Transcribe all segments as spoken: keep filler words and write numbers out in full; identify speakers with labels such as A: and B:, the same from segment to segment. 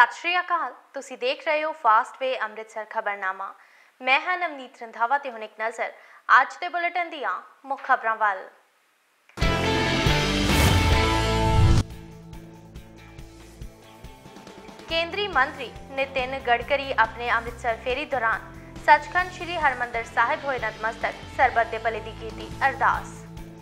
A: सत श्री अकाल, तुसी देख रहे हो फास्ट वे अमृतसर खबरनामा। मैं हां नवनीत रंधावा ते हुण एक नज़र अज दे बुलेटिन दियां मुख खबरां वल। केंद्रीय मंत्री नितिन गडकरी अपने अमृतसर फेरी दौरान सचखंड श्री हरमंदिर साहिब होए नतमस्तक, सरबत दे भले दी कीती अरदास।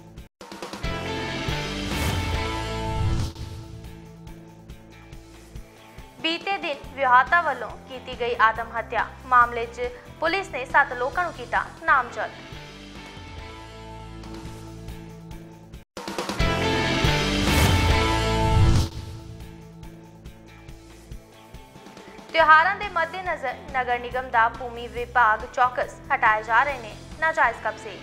A: बीते दिन विआहता वालों की गई आदम हत्या मामले च पुलिस ने सत्त लोगों को किया नामजद। त्योहारों के मद्देनजर नगर निगम का भूमि विभाग चौकस हटाए जा रहे हैं नाजायज कब्जे।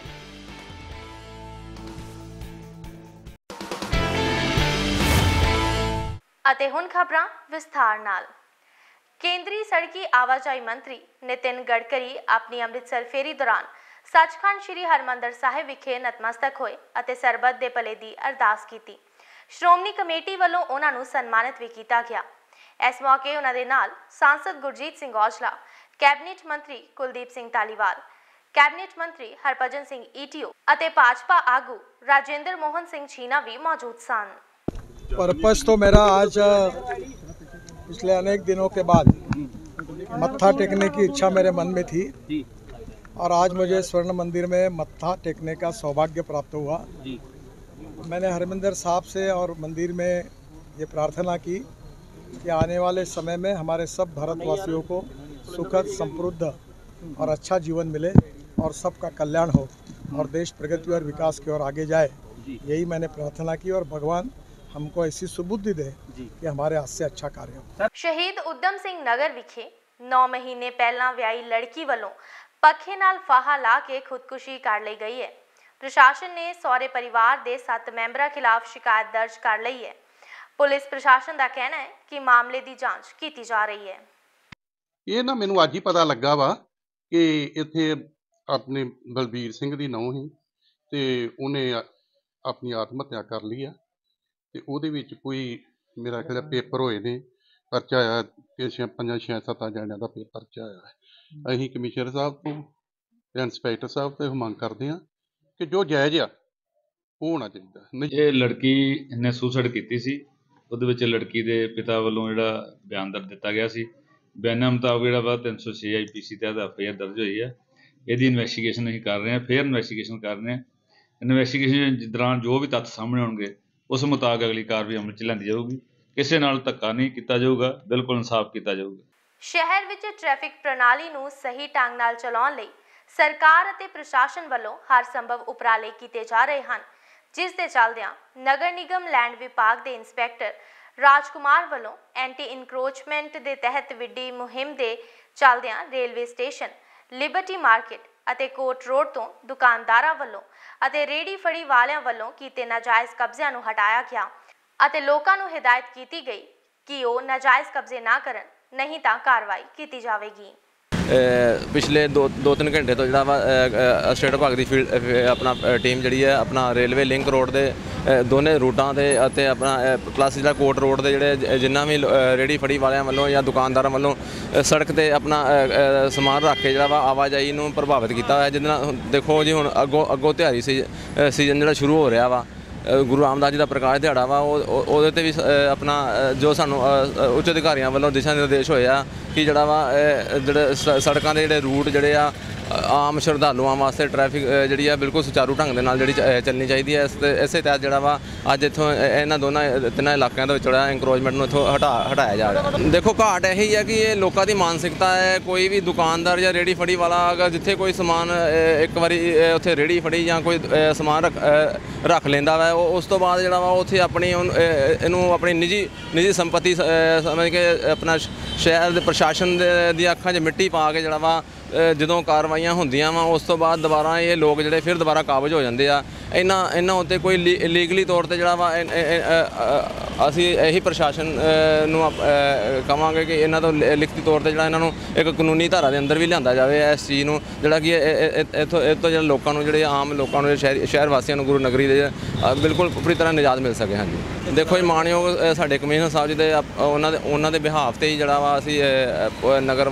A: ਅਤੇ ਹੁਣ ਖਬਰਾਂ ਵਿਸਥਾਰ ਨਾਲ। ਕੇਂਦਰੀ ਸੜਕੀ ਆਵਾਜਾਈ ਮੰਤਰੀ ਨਿਤਿਨ ਗਡਕਰੀ ਆਪਣੀ ਅੰਮ੍ਰਿਤਸਰ ਫੇਰੀ ਦੌਰਾਨ ਸੱਚਖੰਡ ਸ੍ਰੀ ਹਰਮੰਦਰ ਸਾਹਿਬ ਵਿਖੇ ਨਤਮਸਤਕ ਹੋਏ ਅਤੇ ਸਰਬੱਤ ਦੇ ਭਲੇ ਦੀ ਅਰਦਾਸ ਕੀਤੀ। ਸ਼੍ਰੋਮਣੀ ਕਮੇਟੀ ਵੱਲੋਂ ਉਹਨਾਂ ਨੂੰ ਸਨਮਾਨਿਤ ਵੀ ਕੀਤਾ ਗਿਆ। ਇਸ ਮੌਕੇ ਉਹਨਾਂ ਦੇ ਨਾਲ ਸਾਂਸਦ ਗੁਰਜੀਤ ਸਿੰਘ ਔਜਲਾ, ਕੈਬਨਿਟ ਮੰਤਰੀ ਕੁਲਦੀਪ ਸਿੰਘ ਧਾਲੀਵਾਲ, ਕੈਬਨਿਟ ਮੰਤਰੀ ਹਰਭਜਨ ਸਿੰਘ ਈਟੀਓ ਅਤੇ ਭਾਜਪਾ ਆਗੂ ਰਾਜਿੰਦਰ ਮੋਹਨ ਸਿੰਘ ਛੀਨਾ भी मौजूद सन।
B: पर्पस तो मेरा आज पिछले अनेक दिनों के बाद मत्था टेकने की इच्छा मेरे मन में थी और आज मुझे स्वर्ण मंदिर में मत्था टेकने का सौभाग्य प्राप्त हुआ। मैंने हरमंदिर साहब से और मंदिर में ये प्रार्थना की कि आने वाले समय में हमारे सब भारतवासियों को सुखद, समृद्ध और अच्छा जीवन मिले और सबका कल्याण हो और देश प्रगति और विकास की ओर आगे जाए। यही मैंने प्रार्थना की और भगवान हमको ऐसी सुबुद्धि दे कि हमारे हाथ से अच्छा कार्य हो।
A: शहीद उद्यम सिंह नगर विखे नौ महीने पहला व्याही लड़की वालों पखे नाल फाहा ला के खुदकुशी कर ली गई है। प्रशासन ने सौरे परिवार के सत्त मैंबरों खिलाफ शिकायत दर्ज कर ली है। पुलिस प्रशासन का कहना है कि मामले की जांच की जा रही है।
C: ये ना मैनू अज ही पता लगा वा कि इत्थे अपने बलबीर सिंह दी नूंह ही ते उन्हें अपनी आत्म हत्या कर ली है ਤੇ ਉਹਦੇ ਵਿੱਚ ਕੋਈ ਮੇਰਾ ਖਿਆਲ ਪੇਪਰ ਹੋਏ ਨੇ, ਪਰਚਾ ਆਇਆ ਕਿ ਛੇ ਪੰਜਾਂ ਛੇ ਸੱਤਾਂ ਜਣਿਆਂ ਦਾ ਪੇਪਰ ਪਰਚਾ ਆਇਆ। ਅਸੀਂ ਕਮਿਸ਼ਨਰ ਸਾਹਿਬ ਤੋਂ ਤੇ ਇੰਸਪੈਕਟਰ ਸਾਹਿਬ ਤੋਂ ਮੰਗ ਕਰਦੇ ਹਾਂ ਕਿ ਜੋ ਜਾਇਜ਼ ਆ ਉਹ ਹੋਣਾ ਚਾਹੀਦਾ।
D: ਇਹ ਲੜਕੀ ਨੇ ਸੁਸਾਈਡ ਕੀਤੀ ਸੀ, ਉਹਦੇ ਵਿੱਚ ਲੜਕੀ ਦੇ ਪਿਤਾ ਵੱਲੋਂ ਜਿਹੜਾ ਬਿਆਨ ਦਰਜ ਦਿੱਤਾ ਗਿਆ ਸੀ। ਬਿਆਨਾਂ ਮੁਤਾਬਕ ਜਿਹੜਾ ਵਾ ਤਿੰਨ ਸੌ ਛੇ ਆਈ ਪੀ ਸੀ ਤਹਿਤ ਐਫ ਆਈ ਆਰ ਦਰਜ ਹੋਈ ਹੈ। ਇਹਦੀ ਇਨਵੈਸਟੀਗੇਸ਼ਨ ਅਸੀਂ ਕਰ ਰਹੇ ਹਾਂ, ਫੇਰ ਇਨਵੈਸਟੀਗੇਸ਼ਨ ਕਰ ਰਹੇ ਹਾਂ। ਇਨਵੈਸਟੀਗੇਸ਼ਨ ਦੌਰਾਨ ਜੋ ਵੀ ਤੱਥ ਸਾਹਮਣੇ ਆਉਣਗੇ ਉਸ ਮੁਤਾਬਕ ਅਗਲੀ ਕਾਰਵਾਈ ਅਮਲ ਚ ਲਿਆਂਦੀ ਜਾਊਗੀ। ਕਿਸੇ ਨਾਲ ਧੱਕਾ ਨਹੀਂ ਕੀਤਾ ਜਾਊਗਾ, ਬਿਲਕੁਲ ਇਨਸਾਫ ਕੀਤਾ ਜਾਊਗਾ।
A: ਸ਼ਹਿਰ ਵਿੱਚ ਟ੍ਰੈਫਿਕ ਪ੍ਰਣਾਲੀ ਨੂੰ ਸਹੀ ਢੰਗ ਨਾਲ ਚਲਾਉਣ ਲਈ ਸਰਕਾਰ ਅਤੇ ਪ੍ਰਸ਼ਾਸਨ ਵੱਲੋਂ ਹਰ ਸੰਭਵ ਉਪਰਾਲੇ ਕੀਤੇ ਜਾ ਰਹੇ ਹਨ, ਜਿਸ ਦੇ ਚੱਲਦਿਆਂ ਨਗਰ ਨਿਗਮ ਲੈਂਡ ਵਿਭਾਗ ਦੇ ਇੰਸਪੈਕਟਰ ਰਾਜਕੁਮਾਰ ਵੱਲੋਂ ਐਂਟੀ ਇਨਕਰੋਚਮੈਂਟ ਦੇ ਤਹਿਤ ਵਿੱਢੀ ਮੁਹਿੰਮ ਦੇ ਚੱਲਦਿਆਂ ਰੇਲਵੇ ਸਟੇਸ਼ਨ, ਲਿਬਰਟੀ ਮਾਰਕੀਟ ਅਤੇ ਕੋਟ ਰੋਡ ਤੋਂ ਦੁਕਾਨਦਾਰਾਂ ਵੱਲੋਂ ਅਤੇ ਰੇੜੀ ਫੜੀ ਵਾਲਿਆਂ ਵੱਲੋਂ ਕੀਤੇ ਨਾਜਾਇਜ਼ ਕਬਜ਼ਿਆਂ ਨੂੰ ਹਟਾਇਆ ਗਿਆ ਅਤੇ ਲੋਕਾਂ ਨੂੰ ਹਿਦਾਇਤ ਕੀਤੀ ਗਈ ਕਿ ਉਹ ਨਾਜਾਇਜ਼ ਕਬਜ਼ੇ ਨਾ ਕਰਨ, ਨਹੀਂ ਤਾਂ ਕਾਰਵਾਈ ਕੀਤੀ ਜਾਵੇਗੀ।
E: पिछले दो दो तीन घंटे तो जो स्टेट विभाग की फील्ड अपना टीम जी है अपना रेलवे लिंक रोड के दोनों रूटा से अपना प्लस जो कोट रोड के जोड़े जिन्ना भी रेहड़ी फड़ी वालों वालों या दुकानदारों वालों सड़क पर अपना समान रख के जो आवाजाही को प्रभावित किया है। जिस देखो जी हुण अगों अगों तिहारी सी सीजन जो शुरू हो रहा वा, गुरु रामदास जी का प्रकाश दिहाड़ा वा, वो भी अपना जो सानू उच्च अधिकारियों वालों दिशा निर्देश होया कि जड़ा वा जोड़े सड़कों के जोड़े रूट जोड़े आ आम श्रद्धालुओं वास्ते ट्रैफिक जी बिल्कुल सुचारू ढंग के नाल चलनी चाहिए है। इस इस तहत जोड़ा वा अज इतों इन्होंने दोनों तिना इलाकों के इंक्रोचमेंट में इतों हटा हटाया जा रहा है। देखो घाट यही है कि ये लोगों की मानसिकता है। कोई भी दुकानदार या रेहड़ी फड़ी वाला अगर जिथे कोई समान एक बारी उत्थे रेहड़ी फड़ी या कोई समान रख रख लेंदा वा, उस तो बाद जोड़ा वा उत्थे अपनी इनू अपनी निजी निजी संपत्ति समझ के अपना शहर प्रशासन दी अखां च मिट्टी पा के जोड़ा वा ਜਦੋਂ ਕਾਰਵਾਈਆਂ ਹੁੰਦੀਆਂ ਵਾ ਉਸ ਤੋਂ ਬਾਅਦ ਦੁਬਾਰਾ ਇਹ ਲੋਕ ਜਿਹੜੇ ਫਿਰ ਦੁਬਾਰਾ ਕਾਬਜ ਹੋ ਜਾਂਦੇ ਆ। ਇਹਨਾਂ ਇਹਨਾਂ ਉੱਤੇ ਕੋਈ ਲੀਗਲੀ ਤੌਰ ਤੇ ਜਿਹੜਾ ਵਾ ਅਸੀਂ ਇਹੀ ਪ੍ਰਸ਼ਾਸਨ ਅ, ਨੂੰ ਆਪ- ਅ, ਕਹਾਂਗੇ ਕਿ ਇਹਨਾਂ ਤੋਂ ਲਿ- ਲਿਖਤੀ ਤੌਰ ਤੇ ਜਿਹੜਾ ਇਹਨਾਂ ਨੂੰ ਇੱਕ ਕਾਨੂੰਨੀ ਧਾਰਾ ਦੇ ਅੰਦਰ ਵੀ ਲਿਆਂਦਾ ਜਾਵੇ ਇਸ ਚੀਜ਼ ਨੂੰ, ਜਿਹੜਾ ਕਿ ਇਹ- ਇਹ- ਇਹ- ਇੱਥੋਂ ਇਹ ਤੋਂ ਜਿਹੜਾ ਲੋਕਾਂ ਨੂੰ, ਜਿਹੜੇ ਆਮ ਲੋਕਾਂ ਨੂੰ, ਸ਼ਹਿਰ ਸ਼ਹਿਰ ਵਾਸੀਆਂ ਨੂੰ ਗੁਰੂ ਨਗਰੀ ਦੇ ਅ, ਬਿਲਕੁਲ ਪੂਰੀ ਤਰ੍ਹਾਂ ਨਿਜਾਤ ਮਿਲ ਸਕੇ। ਹਾਂਜੀ ਦੇਖੋ ਜੀ, ਮਾਣਯੋਗ ਅ, ਸਾਡੇ ਕਮਿਸ਼ਨਰ ਸਾਹਿਬ ਜੀ ਦੇ ਆਪ- ਉਹਨਾਂ ਦੇ ਉਹਨਾਂ ਦੇ ਬਿਹਾਫ ਤੇ ਹੀ ਜਿਹੜਾ ਵਾ ਅਸੀਂ ਅ, ਅ, ਨਗਰ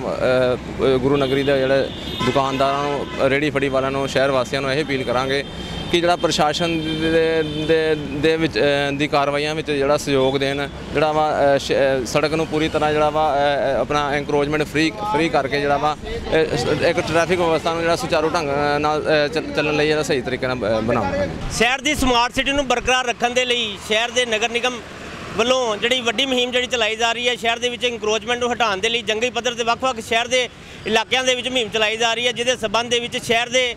E: ਅ, ਗੁਰੂ ਨਗਰੀ ਦੇ ਜਿਹੜੇ ਦੁਕਾਨਦਾਰਾਂ ਨੂੰ, ਰੇਹੜੀ ਫੜੀ ਵਾਲਿਆਂ ਨੂੰ, ਸ਼ਹਿਰ ਵਾਸੀਆਂ ਨੂੰ ਇਹ ਅਪੀਲ ਕਰਾਂਗੇ ਕਿ ਜਿਹੜਾ ਪ੍ਰਸ਼ਾਸਨ ਦੇ ਦੇ ਦੇ ਵਿੱਚ ਅ, ਦੀ ਕਾਰਵਾਈਆਂ ਵਿੱਚ ਜਿਹੜਾ ਸਹਿਯੋਗ ਦੇਣ, ਜਿਹੜਾ ਵਾ ਅ, ਸ਼- ਅ, ਸੜਕ ਨੂੰ ਪੂਰੀ ਤਰ੍ਹਾਂ ਜਿਹੜਾ ਵਾ ਅ, ਅ, ਆਪਣਾ ਐਨਕਰੋਚਮੈਂਟ ਫ੍ਰੀ ਫ੍ਰੀ ਕਰਕੇ ਜਿਹੜਾ ਵਾ ਅ, ਇੱਕ ਟ੍ਰੈਫਿਕ ਵਿਵਸਥਾ ਨੂੰ ਜਿਹੜਾ ਸੁਚਾਰੂ ਢੰਗ ਨਾਲ ਅ, ਚੱਲ- ਚੱਲਣ ਲਈ ਜਿਹੜਾ ਸਹੀ ਤਰੀਕੇ ਨਾਲ ਬ- ਬਣਾਉਣਾ।
F: ਸ਼ਹਿਰ ਦੀ ਸਮਾਰਟ ਸਿਟੀ ਨੂੰ ਬਰਕਰਾਰ ਰੱਖਣ ਦੇ ਲਈ ਸ਼ਹਿਰ ਦੇ ਨਗਰ ਨਿਗਮ ਵੱਲੋਂ ਜਿਹੜੀ ਵੱਡੀ ਮੁਹਿੰਮ ਜਿਹੜੀ ਚਲਾਈ ਜਾ ਰਹੀ ਹੈ, ਸ਼ਹਿਰ ਦੇ ਵਿੱਚ ਇੰਕਰੋਚਮੈਂਟ ਨੂੰ ਹਟਾਉਣ ਦੇ ਲਈ ਜੰਗੀ ਪੱਧਰ ਤੇ ਵੱਖ-ਵੱਖ ਸ਼ਹਿਰ ਦੇ ਇਲਾਕਿਆਂ ਦੇ ਵਿੱਚ ਮੁਹਿੰਮ ਚਲਾਈ ਜਾ ਰਹੀ ਹੈ, ਜਿਹਦੇ ਸਬੰਧ ਦੇ ਵਿੱਚ ਸ਼ਹਿਰ ਦੇ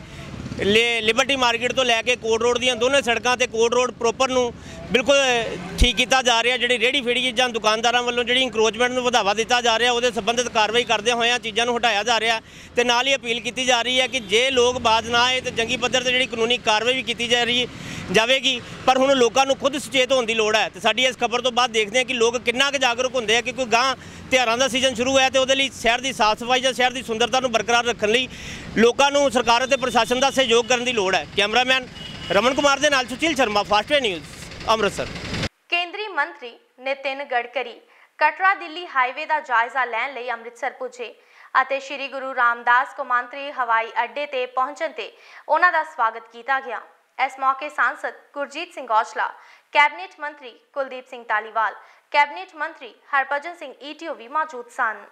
F: ਲੇ ਲਿਬਰਟੀ ਮਾਰਕੀਟ ਤੋਂ ਲੈ ਕੇ ਕੋਟ ਰੋਡ ਦੀਆਂ ਦੋਨੇ ਸੜਕਾਂ ਤੇ ਕੋਟ ਰੋਡ ਪ੍ਰੋਪਰ ਨੂੰ ਬਿਲਕੁਲ ਠੀਕ ਕੀਤਾ ਜਾ ਰਿਹਾ। ਜਿਹੜੀ ਰੇਹੜੀ ਫੇੜੀ ਜਾਂ ਦੁਕਾਨਦਾਰਾਂ ਵੱਲੋਂ ਜਿਹੜੀ ਇੰਕਰੋਚਮੈਂਟ ਨੂੰ ਵਧਾਵਾ ਦਿੱਤਾ ਜਾ ਰਿਹਾ, ਉਹਦੇ ਸੰਬੰਧਿਤ ਕਾਰਵਾਈ ਕਰਦੇ ਹੋਇਆਂ ਚੀਜ਼ਾਂ ਨੂੰ ਹਟਾਇਆ ਜਾ ਰਿਹਾ ਤੇ ਨਾਲ ਹੀ ਅਪੀਲ ਕੀਤੀ ਜਾ ਰਹੀ ਹੈ ਕਿ ਜੇ ਲੋਕ ਬਾਜ਼ ਨਾ ਆਏ ਤੇ ਜੰਗੀ ਪੱਧਰ ਤੇ ਜਿਹੜੀ ਕਾਨੂੰਨੀ ਕਾਰਵਾਈ ਵੀ ਕੀਤੀ ਜਾ ਰਹੀ ਜਾਵੇਗੀ। ਪਰ ਹੁਣ ਲੋਕਾਂ ਨੂੰ ਖੁਦ ਸੁਚੇਤ ਹੋਣ ਦੀ ਲੋੜ ਹੈ ਤੇ ਸਾਡੀ ਇਸ ਖਬਰ ਤੋਂ ਬਾਅਦ ਦੇਖਦੇ ਹਾਂ ਕਿ ਲੋਕ ਕਿੰਨਾ ਕੁ ਜਾਗਰੂਕ ਹੁੰਦੇ ਆ ਕਿ ਕੋਈ ਗਾਂ ਤਿਉਹਾਰਾਂ ਦਾ ਸੀਜ਼ਨ ਸ਼ੁਰੂ ਹੋਇਆ ਤੇ ਉਹਦੇ ਲਈ ਸ਼ਹਿਰ ਦੀ ਸਾਫ਼ ਸਫਾਈ ਜਾਂ ਸ਼ਹਿਰ ਦੀ ਸੁੰਦਰਤਾ ਨੂੰ ਬਰਕਰਾਰ ਰੱਖਣ ਲਈ ਲੋਕਾਂ ਨੂੰ ਸਰਕਾਰ ਅਤੇ ਪ੍ਰਸ਼ਾਸਨ ਦਾ ਸਹਿਯੋਗ ਕਰਨ ਦੀ ਲੋੜ ਹੈ। ਕੈਮਰਾਮੈਨ ਰਮਨ ਕੁਮਾਰ ਦੇ ਨਾਲ ਸੁਸ਼ੀਲ ਸ਼ਰਮਾ, ਫਾਸਟਵੇ ਨਿਊਜ਼, ਅੰਮ੍ਰਿਤਸਰ।
A: ਕੇਂਦਰੀ ਮੰਤਰੀ ਨਿਤਿਨ ਗਡਕਰੀ ਕਟਰਾ ਦਿੱਲੀ ਹਾਈਵੇ ਦਾ ਜਾਇਜ਼ਾ ਲੈਣ ਲਈ ਅੰਮ੍ਰਿਤਸਰ ਪੁੱਜੇ ਅਤੇ ਸ੍ਰੀ ਗੁਰੂ ਰਾਮਦਾਸ ਕੌਮਾਂਤਰੀ ਹਵਾਈ ਅੱਡੇ ਤੇ ਪਹੁੰਚਣ ਤੇ ਉਹਨਾਂ ਦਾ ਸਵਾਗਤ ਕੀਤਾ ਗਿਆ। ਇਸ ਮੌਕੇ ਸਾਂਸਦ ਗੁਰਜੀਤ ਸਿੰਘ ਔਜਲਾ, ਕੈਬਨਿਟ ਮੰਤਰੀ ਕੁਲਦੀਪ ਸਿੰਘ ਧਾਲੀਵਾਲ, ਕੈਬਨਿਟ ਮੰਤਰੀ ਹਰਭਜਨ ਸਿੰਘ ਈਟੀਓ ਵੀ ਮੌਜੂਦ ਸਨ।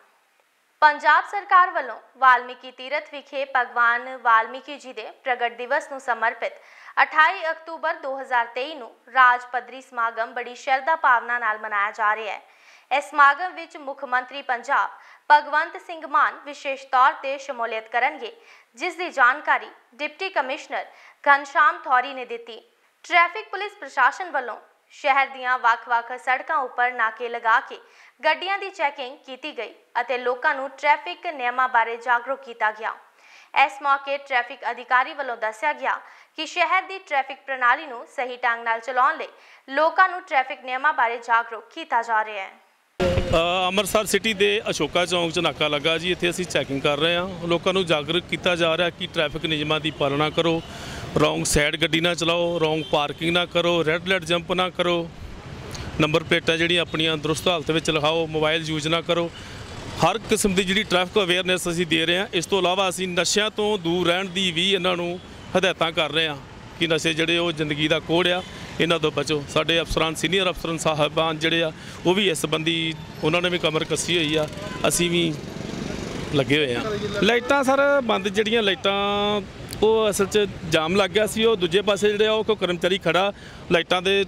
A: ਪੰਜਾਬ ਸਰਕਾਰ ਵੱਲੋਂ ਵਾਲਮੀਕੀ ਤੀਰਥ ਵਿਖੇ ਭਗਵਾਨ ਵਾਲਮੀਕੀ ਜੀ ਦੇ ਪ੍ਰਗਟ ਦਿਵਸ ਨੂੰ ਸਮਰਪਿਤ ਅਠਾਈ ਅਕਤੂਬਰ ਦੋ ਹਜ਼ਾਰ ਤੇਈ ਨੂੰ ਰਾਜ ਪੱਧਰੀ ਸਮਾਗਮ ਬੜੀ ਸ਼ਰਧਾ ਭਾਵਨਾ ਨਾਲ ਮਨਾਇਆ ਜਾ ਰਿਹਾ ਹੈ। ਇਸ ਸਮਾਗਮ ਵਿੱਚ ਮੁੱਖ ਮੰਤਰੀ ਪੰਜਾਬ ਭਗਵੰਤ ਸਿੰਘ ਮਾਨ ਵਿਸ਼ੇਸ਼ ਤੌਰ ਤੇ ਸ਼ਮੂਲੀਅਤ ਕਰਨਗੇ, ਜਿਸ ਦੀ ਜਾਣਕਾਰੀ ਡਿਪਟੀ ਕਮਿਸ਼ਨਰ ਘਨਸ਼ਾਮ ਥੌਰੀ ਨੇ ਦਿੱਤੀ। ਟ੍ਰੈਫਿਕ ਪੁਲਿਸ ਪ੍ਰਸ਼ਾਸਨ ਵੱਲੋਂ ਸ਼ਹਿਰ ਦੀਆਂ ਵੱਖ-ਵੱਖ ਸੜਕਾਂ ਉੱਪਰ ਨਾਕੇ ਲਗਾ ਕੇ ਗੱਡੀਆਂ ਦੀ ਚੈਕਿੰਗ ਕੀਤੀ ਗਈ ਅਤੇ ਲੋਕਾਂ ਨੂੰ ਟ੍ਰੈਫਿਕ ਨਿਯਮਾਂ ਬਾਰੇ ਜਾਗਰੂਕ ਕੀਤਾ ਗਿਆ। ਇਸ ਮੌਕੇ ਟ੍ਰੈਫਿਕ ਅਧਿਕਾਰੀ ਵੱਲੋਂ ਦੱਸਿਆ ਗਿਆ ਕਿ ਸ਼ਹਿਰ ਦੀ ਟ੍ਰੈਫਿਕ ਪ੍ਰਣਾਲੀ ਨੂੰ ਸਹੀ ਢੰਗ ਨਾਲ ਚਲਾਉਣ ਲਈ ਲੋਕਾਂ ਨੂੰ ਟ੍ਰੈਫਿਕ ਨਿਯਮਾਂ ਬਾਰੇ ਜਾਗਰੂਕ ਕੀਤਾ ਜਾ ਰਿਹਾ ਹੈ।
G: ਅੰਮ੍ਰਿਤਸਰ ਸਿਟੀ ਦੇ ਅਸ਼ੋਕਾ ਚੌਂਕ 'ਚ ਨਾਕਾ ਲੱਗਾ ਜੀ, ਇੱਥੇ ਅਸੀਂ ਚੈਕਿੰਗ ਕਰ ਰਹੇ ਹਾਂ। ਲੋਕਾਂ ਨੂੰ ਜਾਗਰੂਕ ਕੀਤਾ ਜਾ ਰਿਹਾ ਕਿ ਟ੍ਰੈਫਿਕ ਨਿਯਮਾਂ ਦੀ ਪਾਲਣਾ ਕਰੋ, ਰੌਂਗ ਸਾਈਡ ਗੱਡੀ ਨਾ ਚਲਾਓ, ਰੌਂਗ ਪਾਰਕਿੰਗ ਨਾ ਕਰੋ, ਰੈੱਡ ਲਾਈਟ ਜੰਪ ਨਾ ਕਰੋ, ਨੰਬਰ ਪਲੇਟਾਂ ਜਿਹੜੀਆਂ ਆਪਣੀਆਂ ਦਰੁਸਤ ਹਾਲਤ ਵਿੱਚ ਲਿਖਾਓ, ਮੋਬਾਈਲ ਯੂਜ਼ ਨਾ ਕਰੋ। ਹਰ ਕਿਸਮ ਦੀ ਜਿਹੜੀ ਟ੍ਰੈਫਿਕ ਅਵੇਅਰਨੈਸ ਅਸੀਂ ਦੇ ਰਹੇ ਹਾਂ। ਇਸ ਤੋਂ ਇਲਾਵਾ ਅਸੀਂ ਨਸ਼ਿਆਂ ਤੋਂ ਦੂਰ ਰਹਿਣ ਦੀ ਵੀ ਇਹਨਾਂ ਨੂੰ ਹਦਾਇਤਾਂ ਕਰ ਰਹੇ ਹਾਂ ਕਿ ਨਸ਼ੇ ਜਿਹੜੇ ਉਹ ਜ਼ਿੰਦਗੀ ਦਾ ਕੋੜ ਆ, ਇਹਨਾਂ ਤੋਂ ਬਚੋ। ਸਾਡੇ ਅਫਸਰਾਂ, ਸੀਨੀਅਰ ਅਫਸਰਾਂ ਸਾਹਿਬਾਨ ਜਿਹੜੇ ਆ ਉਹ ਵੀ ਇਸ ਸੰਬੰਧੀ ਉਹਨਾਂ ਨੇ ਵੀ ਕਮਰ ਕੱਸੀ ਹੋਈ ਆ, ਅਸੀਂ ਵੀ ਲੱਗੇ ਹੋਏ ਆ। ਲਾਈਟਾਂ ਸਰ ਬੰਦ, ਜਿਹੜੀਆਂ ਲਾਈਟਾਂ ਉਹ ਅਸਲ 'ਚ ਜਾਮ ਲੱਗ ਗਿਆ ਸੀ, ਉਹ ਦੂਜੇ ਪਾਸੇ ਜਿਹੜੇ ਆ ਉਹ ਕੋਈ ਕਰਮਚਾਰੀ ਖੜਾ ਲਾਈਟਾਂ ਦੇ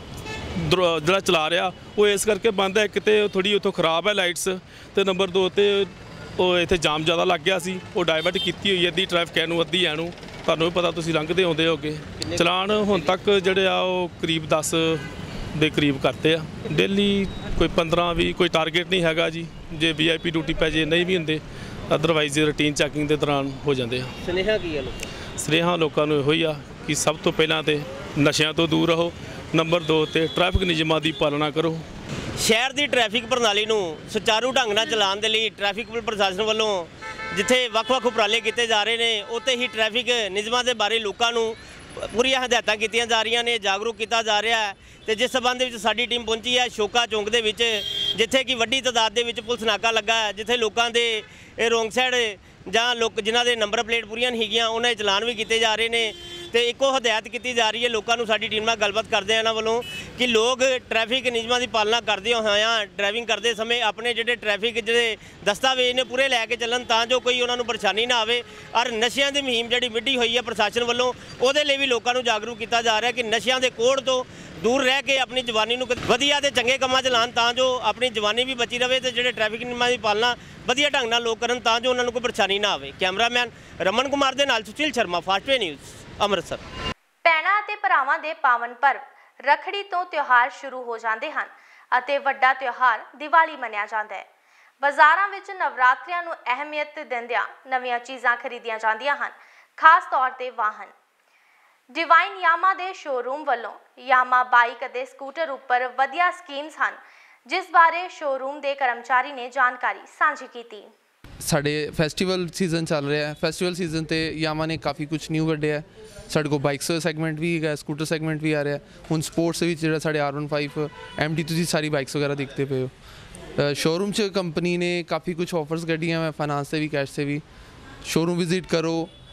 G: ਜਿਹੜਾ ਚਲਾ ਰਿਹਾ, ਉਹ ਇਸ ਕਰਕੇ ਬੰਦ ਹੈ। ਇੱਕ ਤਾਂ ਥੋੜੀ ਉੱਥੋਂ ਖਰਾਬ ਹੈ ਲਾਈਟਸ, ਤੇ ਨੰਬਰ ਦੋ ਤੇ ਉਹ ਇੱਥੇ ਜਾਮ ਜ਼ਿਆਦਾ ਲੱਗ ਗਿਆ ਸੀ, ਉਹ ਡਾਇਵਰਟ ਕੀਤੀ ਹੋਈ ਅੱਧੀ ਟ੍ਰੈਫਿਕ ਨੂੰ, ਅੱਧੀ ਐਨੂੰ। ਤੁਹਾਨੂੰ ਵੀ ਪਤਾ, ਤੁਸੀਂ ਲੰਘਦੇ ਆਉਂਦੇ ਹੋਗੇ। ਚਲਾਨ ਹੁਣ ਤੱਕ ਜਿਹੜੇ ਆ ਉਹ ਕਰੀਬ ਦਸ ਦੇ ਕਰੀਬ ਕਰਤੇ ਆ। ਡੇਲੀ ਕੋਈ ਪੰਦਰਾਂ ਵੀਹ, ਕੋਈ ਟਾਰਗੇਟ ਨਹੀਂ ਹੈਗਾ ਜੀ। ਜੇ ਵੀ ਆਈ ਪੀ ਡਿਊਟੀ ਪੈ ਜੇ ਨਹੀਂ ਵੀ ਹੁੰਦੇ, ਅਦਰਵਾਈਜ਼ ਰੂਟੀਨ ਚੈਕਿੰਗ ਦੇ ਦੌਰਾਨ ਹੋ ਜਾਂਦੇ ਆ।
F: ਸੁਨੇਹਾ ਕੀ ਹੈ ਲੋਕਾਂ
G: ਸੁਨੇਹਾ ਲੋਕਾਂ ਨੂੰ ਇਹੋ ਹੀ ਆ ਕਿ ਸਭ ਤੋਂ ਪਹਿਲਾਂ ਤੇ ਨਸ਼ਿਆਂ ਤੋਂ ਦੂਰ ਰਹੋ, ਨੰਬਰ ਦੋ ਤੇ ਟ੍ਰੈਫਿਕ ਨਿਯਮਾਂ ਦੀ ਪਾਲਣਾ ਕਰੋ।
F: ਸ਼ਹਿਰ ਦੀ ਟ੍ਰੈਫਿਕ ਪ੍ਰਣਾਲੀ ਨੂੰ ਸੁਚਾਰੂ ਢੰਗ ਨਾਲ ਚਲਾਉਣ ਦੇ ਲਈ ਟ੍ਰੈਫਿਕ ਪ੍ਰਸ਼ਾਸਨ ਵੱਲੋਂ ਜਿੱਥੇ ਵੱਖ-ਵੱਖ ਉਪਰਾਲੇ ਕੀਤੇ ਜਾ ਰਹੇ ਨੇ, ਉੱਥੇ ਹੀ ਟ੍ਰੈਫਿਕ ਨਿਯਮਾਂ ਦੇ ਬਾਰੇ ਲੋਕਾਂ ਨੂੰ ਪੂਰੀਆਂ ਹਦਾਇਤਾਂ ਕੀਤੀਆਂ ਜਾ ਰਹੀਆਂ ਨੇ, ਜਾਗਰੂਕ ਕੀਤਾ ਜਾ ਰਿਹਾ ਹੈ। ਤੇ ਜਿਸ ਸਬੰਧ ਵਿੱਚ ਸਾਡੀ ਟੀਮ ਪਹੁੰਚੀ ਹੈ ਸ਼ੋਕਾ ਚੌਂਕ ਦੇ ਵਿੱਚ, ਜਿੱਥੇ ਕਿ ਵੱਡੀ ਤਾਦਾਦ ਦੇ ਵਿੱਚ ਪੁਲਿਸ ਨਾਕਾ ਲੱਗਾ ਹੈ, ਜਿੱਥੇ ਲੋਕਾਂ ਦੇ ਇਹ ਰੋਂਗ ਸਾਈਡ ਜਾਂ ਲੋਕ ਜਿਨ੍ਹਾਂ ਦੇ ਨੰਬਰ ਪਲੇਟ ਪੂਰੀਆਂ ਨਹੀਂ ਹੈਗੀਆਂ, ਉਹਨਾਂ ਦੇ ਚਲਾਨ ਵੀ ਕੀਤੇ ਜਾ ਰਹੇ ਨੇ। ਤੇ ਇੱਕੋ ਹਦਾਇਤ ਕੀਤੀ ਜਾ ਰਹੀ ਹੈ ਲੋਕਾਂ ਨੂੰ। ਸਾਡੀ ਟੀਮ ਨਾਲ ਗੱਲਬਾਤ ਕਰਦੇ ਆ ਇਹਨਾਂ ਵੱਲੋਂ ਕਿ ਲੋਕ ਟ੍ਰੈਫਿਕ ਨਿਯਮਾਂ ਦੀ ਪਾਲਣਾ ਕਰਦੇ ਹੋਇਆਂ ਡਰਾਈਵਿੰਗ ਕਰਦੇ ਸਮੇਂ ਆਪਣੇ ਜਿਹੜੇ ਟ੍ਰੈਫਿਕ ਜਿਹੜੇ ਦਸਤਾਵੇਜ਼ ਨੇ ਪੂਰੇ ਲੈ ਕੇ ਚੱਲਣ, ਤਾਂ ਜੋ ਕੋਈ ਉਹਨਾਂ ਨੂੰ ਪਰੇਸ਼ਾਨੀ ਨਾ ਆਵੇ। ਔਰ ਨਸ਼ਿਆਂ ਦੀ ਮੁਹਿੰਮ ਜਿਹੜੀ ਵਿੱਢੀ ਹੋਈ ਹੈ ਪ੍ਰਸ਼ਾਸਨ ਵੱਲੋਂ, ਉਹਦੇ ਲਈ ਵੀ ਲੋਕਾਂ ਨੂੰ ਜਾਗਰੂਕ ਕੀਤਾ ਜਾ ਰਿਹਾ ਕਿ ਨਸ਼ਿਆਂ ਦੇ ਕੋੜ ਤੋਂ ਦੂਰ ਰਹਿ ਕੇ ਆਪਣੀ ਜਵਾਨੀ ਨੂੰ ਵਧੀਆ ਤੇ ਚੰਗੇ ਕੰਮਾਂ 'ਚ ਲਾਉਣ, ਤਾਂ ਜੋ ਆਪਣੀ ਜਵਾਨੀ ਵੀ ਬਚੀ ਰਹੇ ਤੇ ਜਿਹੜੇ ਟ੍ਰੈਫਿਕ ਨਿਯਮਾਂ ਦੀ ਪਾਲਣਾ ਵਧੀਆ ਢੰਗ ਨਾਲ ਲੋਕ ਕਰਨ, ਤਾਂ ਜੋ ਉਹਨਾਂ ਨੂੰ ਕੋਈ ਪਰੇਸ਼ਾਨੀ ਨਾ ਆਵੇ। ਕੈਮਰਾਮੈਨ ਰਮਨ ਕੁਮਾਰ ਦੇ ਨਾਲ ਸੁਸ਼ੀਲ ਸ਼ਰਮਾ, ਫਾਸਟਵੇ ਨਿਊਜ਼, ਅੰਮ੍ਰਿਤਸਰ।
A: ਭੈਣਾਂ ਅਤੇ ਭਰਾਵਾਂ ਦੇ ਪਾਵਨ ਪਰਵ ਰੱਖੜੀ ਤੋਂ ਤਿਉਹਾਰ ਸ਼ੁਰੂ ਹੋ ਜਾਂਦੇ ਹਨ ਅਤੇ ਵੱਡਾ ਤਿਉਹਾਰ ਦੀਵਾਲੀ ਮੰਨਿਆ ਜਾਂਦਾ ਹੈ। ਬਾਜ਼ਾਰਾਂ ਵਿੱਚ ਨਵਰਾਤਰਿਆਂ ਨੂੰ ਅਹਿਮੀਅਤ ਦਿੰਦਿਆਂ ਨਵੀਆਂ ਚੀਜ਼ਾਂ ਖਰੀਦੀਆਂ ਜਾਂਦੀਆਂ ਹਨ, ਖਾਸ ਤੌਰ ਤੇ ਵਾਹਨ। डिवाइन यामा ਦੇ ਸ਼ੋਰੂਮ ਵੱਲੋਂ यामा ਬਾਈਕ ਅਤੇ ਸਕੂਟਰ ਉੱਪਰ ਵਧੀਆ ਸਕੀਮਸ ਹਨ, ਜਿਸ ਬਾਰੇ ਸ਼ੋਰੂਮ ਦੇ ਕਰਮਚਾਰੀ ਨੇ ਜਾਣਕਾਰੀ ਸਾਂਝੀ ਕੀਤੀ।
H: ਸਾਡੇ ਫੈਸਟੀਵਲ ਸੀਜ਼ਨ ਚੱਲ ਰਿਹਾ ਹੈ। ਫੈਸਟੀਵਲ ਸੀਜ਼ਨ ਤੇ ਯਾਮਾ ਨੇ ਕਾਫੀ ਕੁਝ ਨਿਊ ਕੱਢਿਆ। ਸਾਡੇ ਕੋਲ ਬਾਈਕਸ ਸੈਗਮੈਂਟ ਵੀ ਹੈਗਾ, ਸਕੂਟਰ ਸੈਗਮੈਂਟ ਵੀ ਆ ਰਿਹਾ। ਹੁਣ ਸਪੋਰਟਸ ਵਿੱਚ ਜਿਹੜਾ ਸਾਡੇ R one five M D ਤੁਸੀਂ ਸਾਰੀ ਬਾਈਕਸ ਵਗੈਰਾ ਦੇਖਦੇ ਪਏ ਹੋ। ਸ਼ੋਰੂਮ 'ਚ ਕੰਪਨੀ ਨੇ ਕਾਫੀ ਕੁਝ ਆਫਰਸ ਕੱਢੀਆਂ ਮੈਂ ਫਾਈਨਾਂਸ 'ਤੇ ਵੀ ਕੈਸ਼ 'ਤੇ ਵੀ। ਸ਼ੋਰੂਮ ਵਿਜ਼ਿਟ ਕਰੋ,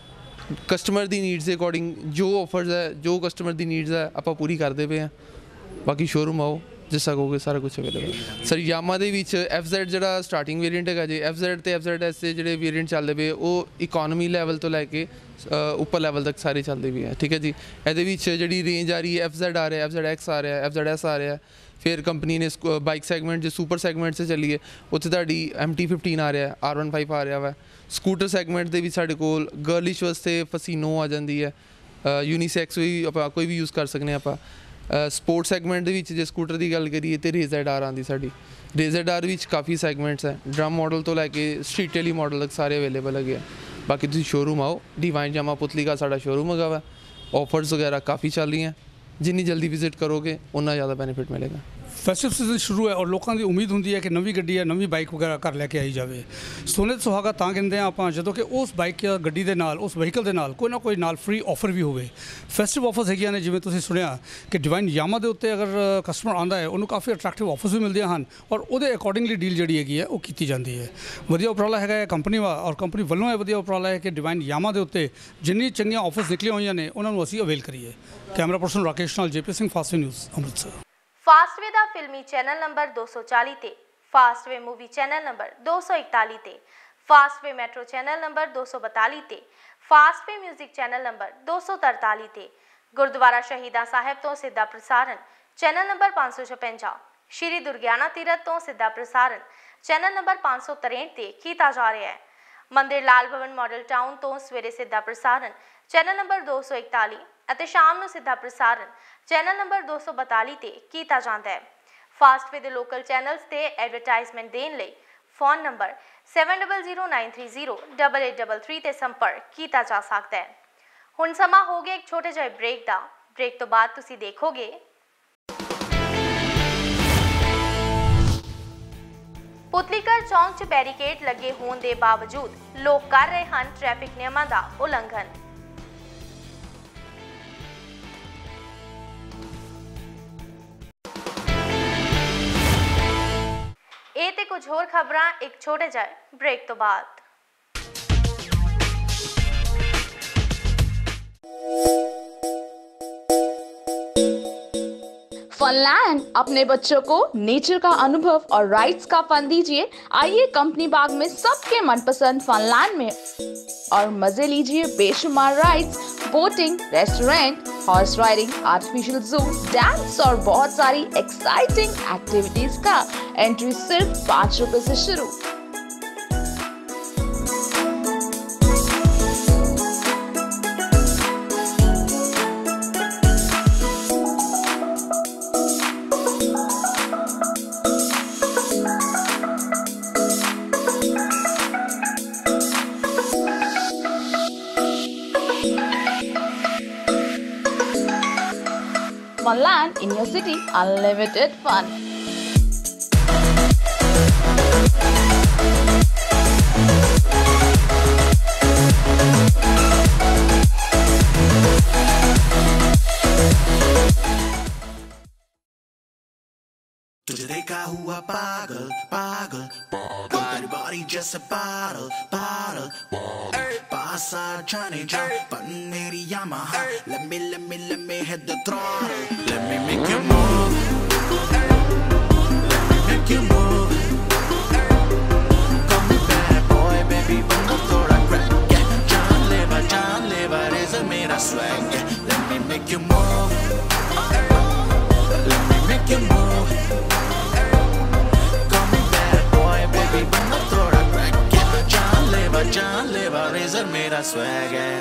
H: ਕਸਟਮਰ ਦੀ ਨੀਡਸ ਦੇ ਅਕੋਰਡਿੰਗ ਜੋ ਆਫਰਸ ਹੈ, ਜੋ ਕਸਟਮਰ ਦੀ ਨੀਡਸ ਹੈ ਆਪਾਂ ਪੂਰੀ ਕਰਦੇ ਪਏ ਹਾਂ। ਬਾਕੀ ਸ਼ੋਰੂਮ ਆਓ, ਜਿਸ ਤਰ੍ਹਾਂ ਕਹੋਗੇ ਸਾਰਾ ਕੁਝ ਅਵੇਲੇਬਲ। ਸਰ ਯਾਮਾ ਦੇ ਵਿੱਚ ਐਫ ਜ਼ੈਡ ਜਿਹੜਾ ਸਟਾਰਟਿੰਗ ਵੇਰੀਐਂਟ ਹੈਗਾ ਜੀ, ਐਫ ਜ਼ੈਡ ਅਤੇ ਐਫ ਜ਼ੈਡ ਐਸ ਦੇ ਜਿਹੜੇ ਵੇਰੀਐਂਟ ਚੱਲਦੇ ਪਏ ਉਹ ਇਕੋਨਮੀ ਲੈਵਲ ਤੋਂ ਲੈ ਕੇ ਉੱਪਰ ਲੈਵਲ ਤੱਕ ਸਾਰੇ ਚੱਲਦੇ ਵੀ ਹੈ। ਠੀਕ ਹੈ ਜੀ। ਇਹਦੇ ਵਿੱਚ ਜਿਹੜੀ ਰੇਂਜ ਆ ਰਹੀ ਹੈ, ਐਫ ਜ਼ੈਡ ਆ ਰਿਹਾ, ਐਫ ਜ਼ੈਡ ਐਕਸ ਆ ਰਿਹਾ, ਐਫ ਜ਼ੈਡ ਐਸ ਆ ਰਿਹਾ। ਫਿਰ ਕੰਪਨੀ ਨੇ ਬਾਈਕ ਸੈਗਮੈਂਟ ਜੇ ਸੁਪਰ ਸੈਗਮੈਂਟ 'ਚ ਚੱਲੀਏ ਉੱਥੇ ਤੁਹਾਡੀ ਐਮ ਟੀ ਫਿਫਟੀਨ ਆ ਰਿਹਾ, ਆਰ ਵਨ ਫਾਈਵ ਆ ਰਿਹਾ ਵਾ। ਸਕੂਟਰ ਸੈਗਮੈਂਟ ਦੇ ਵਿੱਚ ਸਾਡੇ ਕੋਲ ਗਰਲਿਸ਼ ਵਾਸਤੇ ਫਸੀਨੋ ਆ ਜਾਂਦੀ ਹੈ, ਯੂਨੀਸੈਕਸ ਵੀ ਆਪਾਂ ਕੋਈ ਵੀ ਯੂਜ਼ ਕਰ ਸਕਦੇ ਹਾਂ ਆਪਾਂ। ਸਪੋਰਟ ਸੈਗਮੈਂਟ ਦੇ ਵਿੱਚ ਜੇ ਸਕੂਟਰ ਦੀ ਗੱਲ ਕਰੀਏ ਤਾਂ ਰੇਜ਼ਰ ਆਰ ਆਉਂਦੀ ਸਾਡੀ। ਰੇਜ਼ਰ ਆਰ ਵਿੱਚ ਕਾਫੀ ਸੈਗਮੈਂਟਸ ਹੈ, ਡਰਮ ਮਾਡਲ ਤੋਂ ਲੈ ਕੇ ਸਟਰੀਟ ਵਾਲੀ ਮਾਡਲ ਤੱਕ ਸਾਰੇ ਅਵੇਲੇਬਲ ਹੈਗੇ ਆ। ਬਾਕੀ ਤੁਸੀਂ ਸ਼ੋਰੂਮ ਆਓ, डिवाइन यामा पुतली का साड़ा शोरूम हैगा वा। ऑफर्स वगैरह काफ़ी चल रही हैं, जिन्नी जल्दी विजिट करोगे उन्ना ज़्यादा बेनीफिट मिलेगा।
I: ਫੈਸਟਿਵ ਸੀਜ਼ਨ ਸ਼ੁਰੂ ਹੈ ਔਰ ਲੋਕਾਂ ਦੀ ਉਮੀਦ ਹੁੰਦੀ ਹੈ ਕਿ ਨਵੀਂ ਗੱਡੀ ਹੈ, ਨਵੀਂ ਬਾਈਕ ਵਗੈਰਾ ਘਰ ਲੈ ਕੇ ਆਈ ਜਾਵੇ। ਸੋਨੇ 'ਤੇ ਸੁਹਾਗਾ ਤਾਂ ਕਹਿੰਦੇ ਹਾਂ ਆਪਾਂ ਜਦੋਂ ਕਿ ਉਸ ਬਾਈਕ ਜਾਂ ਗੱਡੀ ਦੇ ਨਾਲ, ਉਸ ਵਹੀਕਲ ਦੇ ਨਾਲ ਕੋਈ ਨਾ ਕੋਈ ਨਾਲ ਫ੍ਰੀ ਆਫਰ ਵੀ ਹੋਵੇ। ਫੈਸਟਿਵ ਆਫਰਸ ਹੈਗੀਆਂ ਨੇ, ਜਿਵੇਂ ਤੁਸੀਂ ਸੁਣਿਆ ਕਿ ਡਿਵਾइन यामा ਦੇ ਉੱਤੇ ਅਗਰ ਕਸਟਮਰ ਆਉਂਦਾ ਹੈ ਉਹਨੂੰ ਕਾਫੀ ਅਟਰੈਕਟਿਵ ਆਫਰਸ ਵੀ ਮਿਲਦੀਆਂ ਹਨ ਔਰ ਉਹਦੇ ਅਕੋਰਡਿੰਗਲੀ ਡੀਲ ਜਿਹੜੀ ਹੈਗੀ ਹੈ ਉਹ ਕੀਤੀ ਜਾਂਦੀ ਹੈ। ਵਧੀਆ ਉਪਰਾਲਾ ਹੈਗਾ ਹੈ ਕੰਪਨੀ ਵਾ ਔਰ ਕੰਪਨੀ ਵੱਲੋਂ ਇਹ ਵਧੀਆ ਉਪਰਾਲਾ ਹੈ ਕਿ ਡਿਵਾइन यामा ਦੇ ਉੱਤੇ ਜਿੰਨੀ ਚੰਗੀਆਂ ਆਫਰਸ ਨਿਕਲੀਆਂ ਹੋਈਆਂ ਨੇ ਉਹਨਾਂ ਨੂੰ ਅਸੀਂ ਅਵੇਲ ਕਰੀਏ। ਕੈਮਰਾ ਪਰਸਨ ਰਾਕੇਸ਼ ਨਾਲ JP Singh, Fastway news Amritsar.
A: Fastway ਦਾ ਫਿਲਮੀ ਚੈਨਲ ਨੰਬਰ ਦੋ ਸੌ ਚਾਲੀ ਤੇ, ਫਾਸਟਵੇ ਮੂਵੀ ਚੈਨਲ ਨੰਬਰ ਦੋ ਸੌ ਇਕਤਾਲੀ ਤੇ, ਫਾਸਟਵੇ ਮੈਟਰੋ ਚੈਨਲ ਨੰਬਰ ਦੋ ਸੌ ਬਤਾਲੀ ਤੇ, ਫਾਸਟਵੇ ਮਿਊਜ਼ਿਕ ਚੈਨਲ ਨੰਬਰ ਦੋ ਸੌ ਤਰਤਾਲੀ ਤੇ, ਗੁਰਦੁਆਰਾ ਸ਼ਹੀਦਾਂ ਸਾਹਿਬ ਤੋਂ ਸਿੱਧਾ ਪ੍ਰਸਾਰਣ ਚੈਨਲ ਨੰਬਰ ਪੰਜ ਸੌ ਛਪੰਜਾ, ਸ਼੍ਰੀ ਦੁਰਗਿਆਨਾ ਤੀਰਥ ਤੋਂ ਸਿੱਧਾ ਪ੍ਰਸਾਰਣ ਚੈਨਲ ਨੰਬਰ ਪੰਜ ਸੌ ਤਰੇਂਹਠ ਤੇ ਕੀਤਾ ਜਾ ਰਿਹਾ ਹੈ। ਮੰਦਿਰ ਲਾਲ ਭਵਨ ਮਾਡਲ ਟਾਊਨ ਤੋਂ ਸਵੇਰੇ ਸਿੱਧਾ ਪ੍ਰਸਾਰਣ ਚੈਨਲ ਨੰਬਰ ਦੋ ਸੌ ਇਕਤਾਲੀ ਅਤੇ ਸ਼ਾਮ ਨੂੰ ਸਿੱਧਾ ਪ੍ਰਸਾਰਣ ਚੈਨਲ ਨੰਬਰ ਦੋ ਸੌ ਬਤਾਲੀ ਤੇ ਕੀਤਾ ਜਾਂਦਾ ਹੈ। ਫਾਸਟਵੇ ਦੇ ਲੋਕਲ ਚੈਨਲਸ ਤੇ ਐਡਵਰਟਾਈਜ਼ਮੈਂਟ ਦੇਣ ਲਈ phone number seven zero zero nine three zero double eight double three ਤੇ ਸੰਪਰਕ ਕੀਤਾ ਜਾ ਸਕਦਾ ਹੈ। ਹੁਣ ਸਮਾਂ ਹੋ ਗਿਆ ਇੱਕ ਛੋਟੇ ਜਿਹੇ ਬ੍ਰੇਕ ਦਾ। ਬ੍ਰੇਕ ਤੋਂ ਬਾਅਦ ਤੁਸੀਂ ਦੇਖੋਗੇ ਪੁਤਲੀਕਰ ਚੌਂਕ 'ਚ ਬੈਰੀਕੇਡ ਲੱਗੇ ਹੋਣ ਦੇ ਬਾਵਜੂਦ ਲੋਕ ਕਰ ਰਹੇ ਹਨ ਟ੍ਰੈਫਿਕ ਨਿਯਮਾਂ ਦਾ ਉਲੰਘਣ। ਇਹ ਤੇ ਕੁਝ ਹੋਰ ਖਬਰਾਂ ਇੱਕ ਛੋਟੇ ਜਿਹੇ ਬ੍ਰੇਕ ਤੋਂ ਬਾਅਦ।
J: फनलैंड अपने बच्चों को नेचर का अनुभव और राइड्स का फन दीजिए। आइए कंपनी बाग में सबके मनपसंद फनलैंड में और मजे लीजिए बेशुमार rides, boating, restaurant, horse riding, artificial zoo, dance और बहुत सारी एक्साइटिंग एक्टिविटीज का एंट्री सिर्फ पाँच रुपए से शुरू। Funland in your city, unlimited fun.
K: तुझे देखा हुआ पागल पागल तेरी बॉडी जैसे bottle bottle पास आ जाने जा पन मेरी Yamaha let me let me let me hit the throttle let me make you move let me make you move come bad boy baby बंदा थोड़ा crack जान ले बा जान ले बा रेज़ मेरा swag let me make you move let me make you move जान ले बा रेज़र मेरा स्वैग है।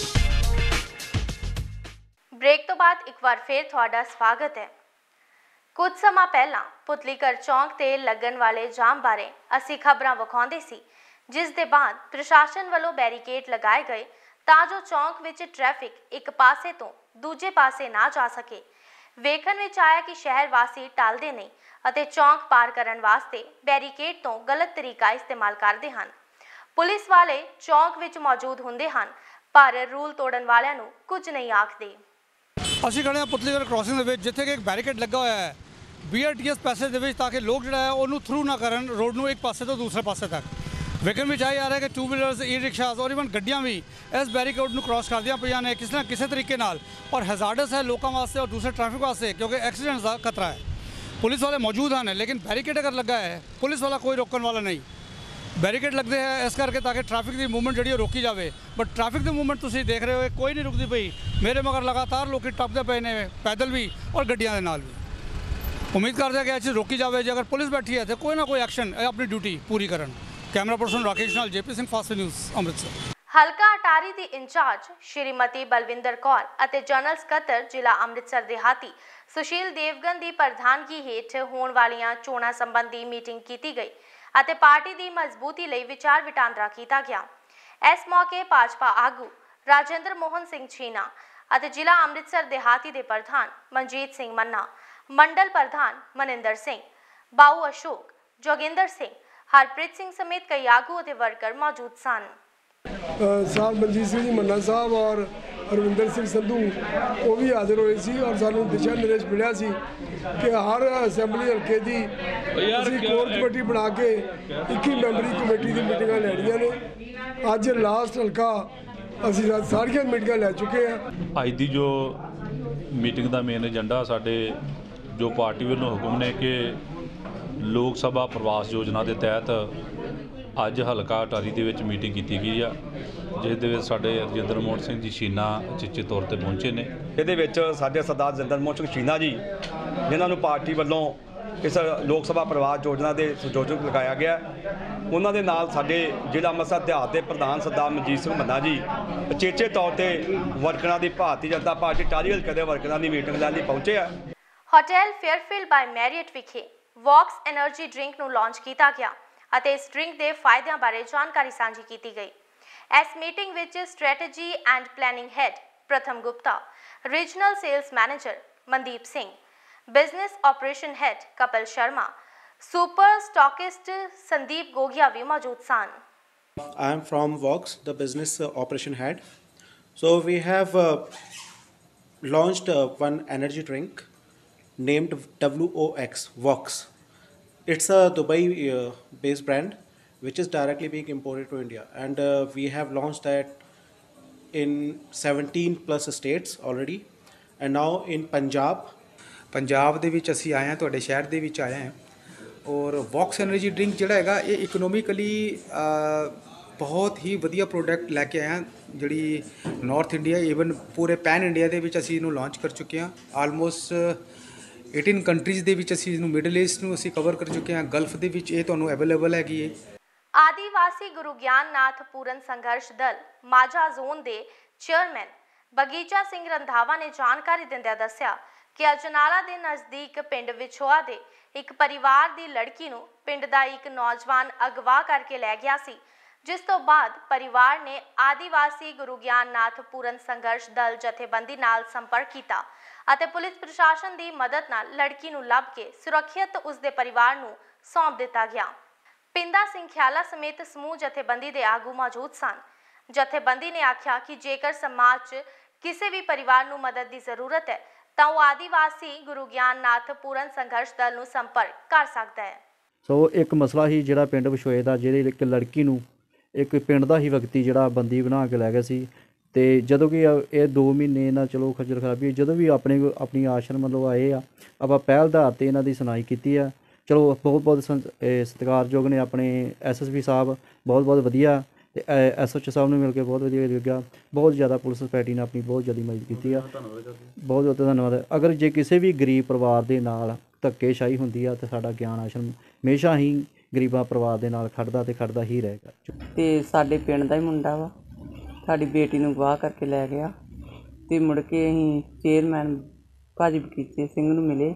A: ब्रेक तो बाद एक बार फिर ਤੁਹਾਡਾ ਸਵਾਗਤ ਹੈ। ਕੁਝ ਸਮਾਂ ਪਹਿਲਾਂ ਪੁਤਲੀਘਰ ਚੌਂਕ ਤੇ ਲੱਗਣ ਵਾਲੇ ਜਾਮ ਬਾਰੇ ਅਸੀਂ ਖਬਰਾਂ ਵਿਖਾਉਂਦੇ ਸੀ, ਜਿਸ ਦੇ ਬਾਅਦ ਪ੍ਰਸ਼ਾਸਨ ਵੱਲੋਂ ਬੈਰੀਕੇਡ ਲਗਾਏ ਗਏ ਤਾਂ ਜੋ ਚੌਂਕ ਵਿੱਚ ਟ੍ਰੈਫਿਕ ਇੱਕ ਪਾਸੇ ਤੋਂ ਦੂਜੇ ਪਾਸੇ ਨਾ ਜਾ ਸਕੇ। ਵੇਖਣ ਵਿੱਚ ਆਇਆ ਕਿ ਸ਼ਹਿਰ ਵਾਸੀ ਟਲਦੇ ਨਹੀਂ ਅਤੇ ਚੌਂਕ ਪਾਰ ਕਰਨ ਵਾਸਤੇ ਬੈਰੀਕੇਡ ਤੋਂ ਗਲਤ ਤਰੀਕਾ ਇਸਤੇਮਾਲ ਕਰਦੇ ਹਨ। ਪੁਲਿਸ ਵਾਲੇ ਚੌਂਕ ਵਿੱਚ ਮੌਜੂਦ ਹੁੰਦੇ ਹਨ ਪਰ ਰੂਲ ਤੋੜਨ ਵਾਲਿਆਂ ਨੂੰ ਕੁਝ ਨਹੀਂ ਆਖਦੇ।
I: ਅਸੀਂ ਖੜੇ ਹਾਂ ਪੁਤਲੀਘਰ ਕ੍ਰਾਸਿੰਗ ਦੇ ਵਿੱਚ, ਜਿੱਥੇ ਕਿ ਇੱਕ ਬੈਰੀਕੇਡ ਲੱਗਾ ਹੋਇਆ ਹੈ B R T S passage ਦੇ ਵਿੱਚ, ਤਾਂ ਕਿ ਲੋਕ ਜਿਹੜਾ ਹੈ ਉਹਨੂੰ ਥਰੂ ਨਾ ਕਰਨ ਰੋਡ ਨੂੰ ਇੱਕ ਪਾਸੇ ਤੋਂ ਦੂਸਰੇ ਪਾਸੇ ਤੱਕ। ਵੇਖਣ ਵਿੱਚ ਆਈ ਆ ਰਿਹਾ ਕਿ ਟੂ ਵੀਲਰਸ, ਈ ਰਿਕਸ਼ਾਜ਼ ਔਰ ਇਵਨ ਗੱਡੀਆਂ ਵੀ ਇਸ ਬੈਰੀਕੇਡ ਨੂੰ ਕ੍ਰਾਸ ਕਰਦੀਆਂ ਪਈਆਂ ਨੇ ਕਿਸੇ ਨਾ ਕਿਸੇ ਤਰੀਕੇ ਨਾਲ, ਔਰ ਹੈਜ਼ਾਰਡਸ ਹੈ ਲੋਕਾਂ ਵਾਸਤੇ ਔਰ ਦੂਸਰੇ ਟ੍ਰੈਫਿਕ ਵਾਸਤੇ, ਕਿਉਂਕਿ ਐਕਸੀਡੈਂਟਸ ਦਾ ਖਤਰਾ ਹੈ। ਪੁਲਿਸ ਵਾਲੇ ਮੌਜੂਦ ਹਨ ਲੇਕਿਨ ਬੈਰੀਕੇਡ ਅਗਰ ਲੱਗਾ ਹੈ ਪੁਲਿਸ ਵਾਲਾ ਕੋਈ ਰੋਕਣ ਵਾਲਾ ਨਹੀਂ। ਬੈਰੀਕੇਡ ਲੱਗਦੇ ਹੈ ਇਸ ਕਰਕੇ ਤਾਂ ਕਿ ਟ੍ਰੈਫਿਕ ਦੀ ਮੂਵਮੈਂਟ ਜਿਹੜੀ ਉਹ ਰੋਕੀ ਜਾਵੇ, ਬਟ ਟ੍ਰੈਫਿਕ ਦੀ ਮੂਵਮੈਂਟ ਤੁਸੀਂ ਦੇਖ ਰਹੇ ਹੋ ਕੋਈ ਨਹੀਂ ਰੁਕਦੀ ਪਈ। ਮੇਰੇ ਮਗਰ ਲਗਾਤਾਰ ਲੋਕ ਟੱਪਦੇ ਪਏ ਨੇ, ਪੈਦਲ ਵੀ ਔਰ ਗੱਡੀਆਂ ਦੇ ਨਾਲ ਵੀ। ਉਮੀਦ ਕਰਦੇ ਹਾਂ ਕਿ ਇਹ ਚੀਜ਼ ਰੋਕੀ ਜਾਵੇ। ਜੇ ਅਗਰ ਪੁਲਿਸ ਬੈਠੀ ਹੈ ਤਾਂ ਕੋਈ ਨਾ ਕੋਈ ਐਕਸ਼ਨ ਆਪਣੀ ਡਿਊਟੀ ਪੂਰੀ ਕਰਨ। ਕੈਮਰਾ ਪਰਸਨ ਰਾਕੇਸ਼ ਨਾਲ JP Singh, fast news, Amritsar.
A: ਹਲਕਾ ਅਟਾਰੀ ਦੀ ਇੰਚਾਰਜ ਸ਼੍ਰੀਮਤੀ ਬਲਵਿੰਦਰ ਕੌਰ ਅਤੇ ਜਨਰਲ ਸਕੱਤਰ ਜ਼ਿਲ੍ਹਾ ਅੰਮ੍ਰਿਤਸਰ ਦੇਹਾਤੀ ਸੁਸ਼ੀਲ ਦੇਵਗਨ ਦੀ ਪ੍ਰਧਾਨਗੀ ਹੇਠ ਹੋਣ ਵਾਲੀਆਂ ਚੋਣਾਂ ਸੰਬੰਧੀ ਮੀਟਿੰਗ ਕੀਤੀ ਗਈ ਅਤੇ ਪਾਰਟੀ ਦੀ ਮਜ਼ਬੂਤੀ ਲਈ ਵਿਚਾਰ ਵਟਾਂਦਰਾ ਕੀਤਾ ਗਿਆ। ਇਸ ਮੌਕੇ ਭਾਜਪਾ ਆਗੂ ਰਾਜਿੰਦਰ ਮੋਹਨ ਸਿੰਘ ਛੀਨਾ ਅਤੇ ਜ਼ਿਲ੍ਹਾ ਅੰਮ੍ਰਿਤਸਰ ਦੇਹਾਤੀ ਦੇ ਪ੍ਰਧਾਨ ਮਨਜੀਤ ਸਿੰਘ ਮੰਨਾ, ਮੰਡਲ ਪ੍ਰਧਾਨ ਮਨਿੰਦਰ ਸਿੰਘ, ਬਾਊ ਅਸ਼ੋਕ, ਜੋਗਿੰਦਰ ਸਿੰਘ, ਹਰਪ੍ਰੀਤ ਸਿੰਘ ਸਮੇਤ ਕਈ ਆਗੂ ਅਤੇ ਵਰਕਰ ਮੌਜੂਦ ਸਨ।
L: साहब मनजीत सिंह जी मन्ना साहब और हरविंदर सिंह संधू वो भी हाजिर होए सी और सानू दिशा निर्देश मिलिया सी कि हर असैंबली हल्के की असीं कोर कमेटी बना के इक्की मैंबरी कमेटी की मीटिंगां लैणियां ने। अज लास्ट हल्का असीं सारियां मीटिंगां लै चुके हैं।
M: अज की जो मीटिंग का मेन एजेंडा साडे जो पार्टी वालों हुक्म ने कि लोक सभा प्रवास योजना के तहत ਅੱਜ ਹਲਕਾ ਅਟਾਰੀ ਦੇ ਵਿੱਚ ਮੀਟਿੰਗ ਕੀਤੀ ਗਈ ਆ, ਜਿਸ ਦੇ ਵਿੱਚ ਸਾਡੇ ਰਜਿੰਦਰ ਮੋਹਨ ਸਿੰਘ ਜੀ ਛੀਨਾ ਚਿੱਚੇ ਤੌਰ ਤੇ ਪਹੁੰਚੇ ਨੇ।
N: ਇਹਦੇ ਵਿੱਚ ਸਾਡੇ ਸਰਦਾਰ ਰਜਿੰਦਰ ਮੋਹਨ ਸਿੰਘ ਛੀਨਾ ਜੀ, ਜਿਨ੍ਹਾਂ ਨੂੰ ਪਾਰਟੀ ਵੱਲੋਂ ਇਸ ਲੋਕ ਸਭਾ ਪ੍ਰਵਾਸ ਯੋਜਨਾ ਦੇ ਸੰਯੋਜਕ ਲਗਾਇਆ ਗਿਆ, ਉਹਨਾਂ ਦੇ ਨਾਲ ਸਾਡੇ ਜ਼ਿਲ੍ਹਾ ਅੰਮ੍ਰਿਤਸਰ ਦਿਹਾਤ ਦੇ ਪ੍ਰਧਾਨ ਸਰਦਾਰ ਮਨਜੀਤ ਸਿੰਘ ਮੰਨਾ ਜੀ ਉਚੇਚੇ ਤੌਰ ਤੇ ਵਰਕਰਾਂ ਦੀ ਭਾਰਤੀ ਜਨਤਾ ਪਾਰਟੀ ਅਟਾਰੀ ਹਲਕੇ ਦੇ ਵਰਕਰਾਂ ਦੀ ਮੀਟਿੰਗ ਲੈਣ ਲਈ ਪਹੁੰਚੇ ਆ।
A: ਹੋਟਲ ਫੇਅਰਫੀਲਡ ਬਾਈ ਮੈਰੀਅਟ ਵਿਖੇ ਵੌਕਸ એનર્ਜੀ ਡਰਿੰਕ ਨੂੰ ਲਾਂਚ ਕੀਤਾ ਗਿਆ ਅਤੇ ਇਸ ਡਰਿੰਕ ਦੇ ਫਾਇਦਿਆਂ ਬਾਰੇ ਜਾਣਕਾਰੀ ਸਾਂਝੀ ਕੀਤੀ ਗਈ। ਇਸ ਮੀਟਿੰਗ ਵਿੱਚ strategy and planning head Pratham Gupta, regional sales manager Mandeep Singh, business operation head Kapil Sharma, super stockist Sandeep Gogia ਵੀ ਮੌਜੂਦ ਸਨ।
O: I am from Vox, the business uh, operation head. So we have uh, launched uh, one energy drink named W O X, Vox. It's a Dubai uh, based brand which is directly being imported to India, and uh, we have launched that in seventeen plus states already, and now in Punjab.
P: Punjab ਦੇ ਵਿੱਚ ਅਸੀਂ ਆਏ ਹਾਂ, ਤੁਹਾਡੇ ਸ਼ਹਿਰ ਦੇ ਵਿੱਚ ਆਏ ਹਾਂ, ਔਰ ਵੌਕਸ ਐਨਰਜੀ ਡਰਿੰਕ ਜਿਹੜਾ ਹੈਗਾ ਇਹ ਇਕਨੋਮਿਕਲੀ ਬਹੁਤ ਹੀ ਵਧੀਆ ਪ੍ਰੋਡਕਟ ਲੈ ਕੇ ਆਏ ਹਾਂ, ਜਿਹੜੀ ਨਾਰਥ ਇੰਡੀਆ ਈਵਨ ਪੂਰੇ ਪੈਨ ਇੰਡੀਆ ਦੇ ਵਿੱਚ ਅਸੀਂ ਇਹਨੂੰ ਲਾਂਚ ਕਰ ਚੁੱਕੇ ਹਾਂ। ਆਲਮੋਸਟ ਅਠਾਰਾਂ ਕੰਟਰੀਜ਼ ਦੇ ਵਿੱਚ ਅਸੀਂ ਇਹਨੂੰ ਮਿਡਲ ਈਸਟ ਨੂੰ ਅਸੀਂ ਕਵਰ ਕਰ ਚੁੱਕੇ ਹਾਂ, ਗਲਫ ਦੇ ਵਿੱਚ ਇਹ ਤੁਹਾਨੂੰ ਅਵੇਲੇਬਲ ਹੈਗੀ ਹੈ।
A: ਆਦੀਵਾਸੀ ਗੁਰੂ ਗਿਆਨ ਨਾਥ ਪੂਰਨ ਸੰਘਰਸ਼ ਦਲ ਮਾਝਾ ਜ਼ੋਨ ਦੇ ਚੇਅਰਮੈਨ ਬਗੀਚਾ ਸਿੰਘ ਰੰਧਾਵਾ ਨੇ ਜਾਣਕਾਰੀ ਦਿੰਦਿਆਂ ਦੱਸਿਆ ਕਿ ਅਜਨਾਲਾ ਦੇ ਨਜ਼ਦੀਕ ਪਿੰਡ ਵਿਛੋਆ ਦੇ ਇੱਕ ਪਰਿਵਾਰ ਦੀ ਲੜਕੀ ਨੂੰ ਪਿੰਡ ਦਾ ਇੱਕ ਨੌਜਵਾਨ ਅਗਵਾ ਕਰਕੇ ਲੈ ਗਿਆ ਸੀ, ਜਿਸ ਤੋਂ ਬਾਅਦ ਪਰਿਵਾਰ ਨੇ ਆਦੀਵਾਸੀ ਗੁਰੂ ਗਿਆਨ ਨਾਥ ਪੂਰਨ ਸੰਘਰਸ਼ ਦਲ ਜਥੇਬੰਦੀ ਨਾਲ ਸੰਪਰਕ ਕੀਤਾ ਅਤੇ ਪੁਲਿਸ ਪ੍ਰਸ਼ਾਸਨ ਦੀ ਮਦਦ ਨਾਲ ਲੜਕੀ ਨੂੰ ਲੱਭ ਕੇ ਸੁਰੱਖਿਅਤ ਉਸ ਦੇ ਪਰਿਵਾਰ ਨੂੰ ਸੌਂਪ ਦਿੱਤਾ ਗਿਆ। ਪਿੰਦਾ ਸਿੰਘ ਖਿਆਲਾ ਸਮੇਤ ਸਮੂਹ ਜਥੇਬੰਦੀ ਦੇ ਆਗੂ ਮੌਜੂਦ ਸਨ। ਜਥੇਬੰਦੀ ਨੇ ਆਖਿਆ ਕਿ ਜੇਕਰ ਸਮਾਜ 'ਚ ਕਿਸੇ ਵੀ ਪਰਿਵਾਰ ਨੂੰ ਮਦਦ ਦੀ ਜ਼ਰੂਰਤ ਹੈ ਤਾਂ ਉਹ ਆਦੀਵਾਸੀ ਗੁਰੂ ਗਿਆਨ ਨਾਥ ਪੂਰਨ ਸੰਘਰਸ਼ ਦਲ ਨੂੰ ਸੰਪਰਕ ਕਰ ਸਕਦਾ ਹੈ।
Q: ਸੋ ਇੱਕ ਮਸਲਾ ਹੀ ਜਿਹੜਾ ਪਿੰਡ ਵਿਛੋਏ ਦਾ, ਜਿਹੜੇ ਇੱਕ ਲੜਕੀ ਨੂੰ ਇੱਕ ਪਿੰਡ ਦਾ ਹੀ ਵਿਅਕਤੀ ਜਿਹੜਾ ਬੰਦੀ ਬਣਾ ਕੇ ਲੈ ਗਿਆ ਸੀ, ਅਤੇ ਜਦੋਂ ਕਿ ਇਹ ਦੋ ਮਹੀਨੇ ਨਾਲ ਚਲੋ ਖੱਜਲ ਖਰਾਬੀ, ਜਦੋਂ ਵੀ ਆਪਣੇ ਆਪਣੀ ਆਸ਼ਰਮ ਵੱਲੋਂ ਆਏ ਆ, ਆਪਾਂ ਪਹਿਲ ਆਧਾਰ 'ਤੇ ਇਹਨਾਂ ਦੀ ਸੁਣਾਈ ਕੀਤੀ ਆ। ਚਲੋ ਬਹੁਤ ਬਹੁਤ ਸਤਿਕਾਰਯੋਗ ਨੇ ਆਪਣੇ ਐਸ ਐਸ ਪੀ ਸਾਹਿਬ, ਬਹੁਤ ਬਹੁਤ ਵਧੀਆ, ਅਤੇ ਐਸ ਐਚ ਓ ਸਾਹਿਬ ਨੂੰ ਮਿਲ ਕੇ ਬਹੁਤ ਵਧੀਆ ਲੱਗਾ। ਬਹੁਤ ਜ਼ਿਆਦਾ ਪੁਲਿਸ ਸੁਸਾਇਟੀ ਨੇ ਆਪਣੀ ਬਹੁਤ ਜ਼ਿਆਦਾ ਮਦਦ ਕੀਤੀ ਆ, ਬਹੁਤ ਬਹੁਤ ਧੰਨਵਾਦ। ਅਗਰ ਜੇ ਕਿਸੇ ਵੀ ਗਰੀਬ ਪਰਿਵਾਰ ਦੇ ਨਾਲ ਧੱਕੇਸ਼ਾਹੀ ਹੁੰਦੀ ਆ ਤਾਂ ਸਾਡਾ ਗਿਆਨ ਆਸ਼ਰਮ ਹਮੇਸ਼ਾ ਹੀ ਗਰੀਬਾਂ ਪਰਿਵਾਰ ਦੇ ਨਾਲ ਖੜਦਾ ਅਤੇ ਖੜਦਾ ਹੀ ਰਹੇਗਾ।
R: ਅਤੇ ਸਾਡੇ ਪਿੰਡ ਦਾ ਹੀ ਮੁੰਡਾ ਵਾ, ਸਾਡੀ ਬੇਟੀ ਨੂੰ ਅਗਵਾ ਕਰਕੇ ਲੈ ਗਿਆ, ਅਤੇ ਮੁੜ ਕੇ ਅਸੀਂ ਚੇਅਰਮੈਨ ਭਾਜੀ ਬਗੀਚੇ ਸਿੰਘ ਨੂੰ ਮਿਲੇ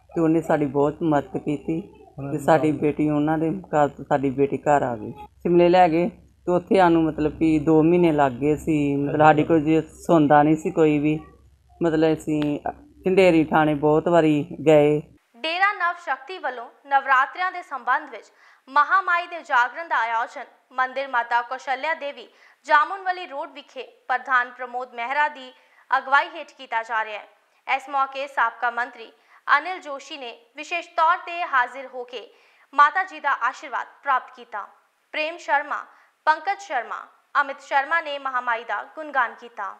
R: ਤੇ ਉਹਨੇ ਸਾਡੀ ਬਹੁਤ ਮਦਦ ਕੀਤੀ ਤੇ ਸਾਡੀ ਬੇਟੀ ਉਹਨਾਂ ਦੇ ਘਰ ਤੋਂ ਸਾਡੀ ਬੇਟੀ ਘਰ ਆ ਗਈ। ਸ਼ਿਮਲੇ ਲੈ ਗਏ ਤੇ ਉੱਥੇ ਸਾਨੂੰ ਮਤਲਬ ਕਿ ਦੋ ਮਹੀਨੇ ਲੱਗ ਗਏ ਸੀ। ਮਤਲਬ ਸਾਡੀ ਕੋਈ ਜੇ ਸੁਣਦਾ ਨਹੀਂ ਸੀ ਕੋਈ ਵੀ, ਮਤਲਬ ਅਸੀਂ ਝੰਡੇਰੀ ਥਾਣੇ ਬਹੁਤ ਵਾਰੀ ਗਏ।
A: ਡੇਰਾ ਨਵ ਸ਼ਕਤੀ ਵੱਲੋਂ ਨਵਰਾਤਰਿਆਂ ਦੇ ਸੰਬੰਧ ਵਿੱਚ ਮਹਾਮਾਈ ਦੇ ਜਾਗਰਣ ਦਾ ਆਯੋਜਨ ਮੰਦਿਰ ਮਾਤਾ ਕੌਸ਼ਲਿਆ ਦੇਵੀ ਜਾਮੁਨਵਾਲੀ ਰੋਡ ਵਿਖੇ ਪ੍ਰਧਾਨ ਪ੍ਰਮੋਦ ਮਹਿਰਾ ਦੀ ਅਗਵਾਈ ਹੇਠ ਕੀਤਾ ਜਾ ਰਿਹਾ ਹੈ। ਇਸ ਮੌਕੇ ਸਾਬਕਾ ਮੰਤਰੀ ਅਨਿਲ ਜੋਸ਼ੀ ਨੇ ਵਿਸ਼ੇਸ਼ ਤੌਰ ਤੇ ਹਾਜ਼ਰ ਹੋ ਕੇ ਮਾਤਾ ਜੀ ਦਾ ਆਸ਼ੀਰਵਾਦ ਪ੍ਰਾਪਤ ਕੀਤਾ। ਪ੍ਰੇਮ ਸ਼ਰਮਾ, ਪੰਕਜ ਸ਼ਰਮਾ, ਅਮਿਤ ਸ਼ਰਮਾ ਨੇ ਮਹਾਮਾਈ ਦਾ ਗੁਣਗਾਨ ਕੀਤਾ।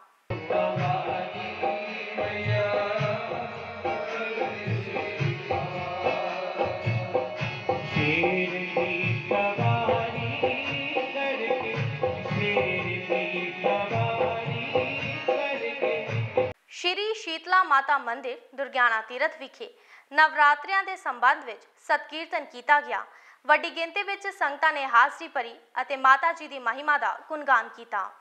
A: ਸ਼੍ਰੀ ਸ਼ੀਤਲਾ ਮਾਤਾ ਮੰਦਿਰ ਦੁਰਗਿਆਣਾ ਤੀਰਥ ਵਿਖੇ ਨਵਰਾਤਰਿਆਂ ਦੇ ਸੰਬੰਧ ਵਿੱਚ ਸਤਕੀਰਤਨ ਕੀਤਾ ਗਿਆ। ਵੱਡੀ ਗਿਣਤੀ ਵਿੱਚ ਸੰਗਤਾਂ ਨੇ ਹਾਜ਼ਰੀ ਭਰੀ ਅਤੇ ਮਾਤਾ ਜੀ ਦੀ ਮਹਿਮਾ ਦਾ ਗੁਣਗਾਨ ਕੀਤਾ।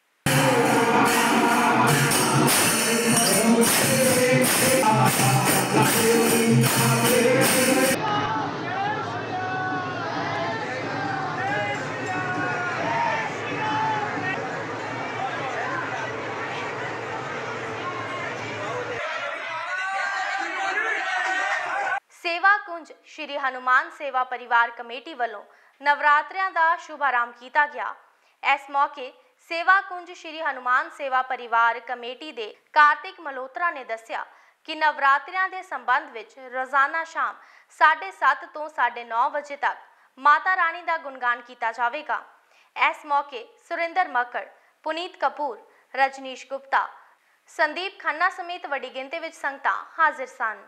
A: सेवा कुंज श्री हनुमान सेवा परिवार कमेटी वालों नवरात्रियां दा शुभारंभ किया गया। इस मौके सेवा कुंज श्री हनुमान सेवा परिवार कमेटी दे कार्तिक मल्होत्रा ने दस्सिया कि नवरात्रियां दे संबंध विच रोजाना शाम साढ़े सत्त तो साढ़े नौ बजे तक माता रानी दा गुणगान किया जाएगा। इस मौके सुरिंदर मक्कड़, पुनीत कपूर, रजनीश गुप्ता, संदीप खन्ना समेत वड्डी गिनती विच संगतां हाजिर सन।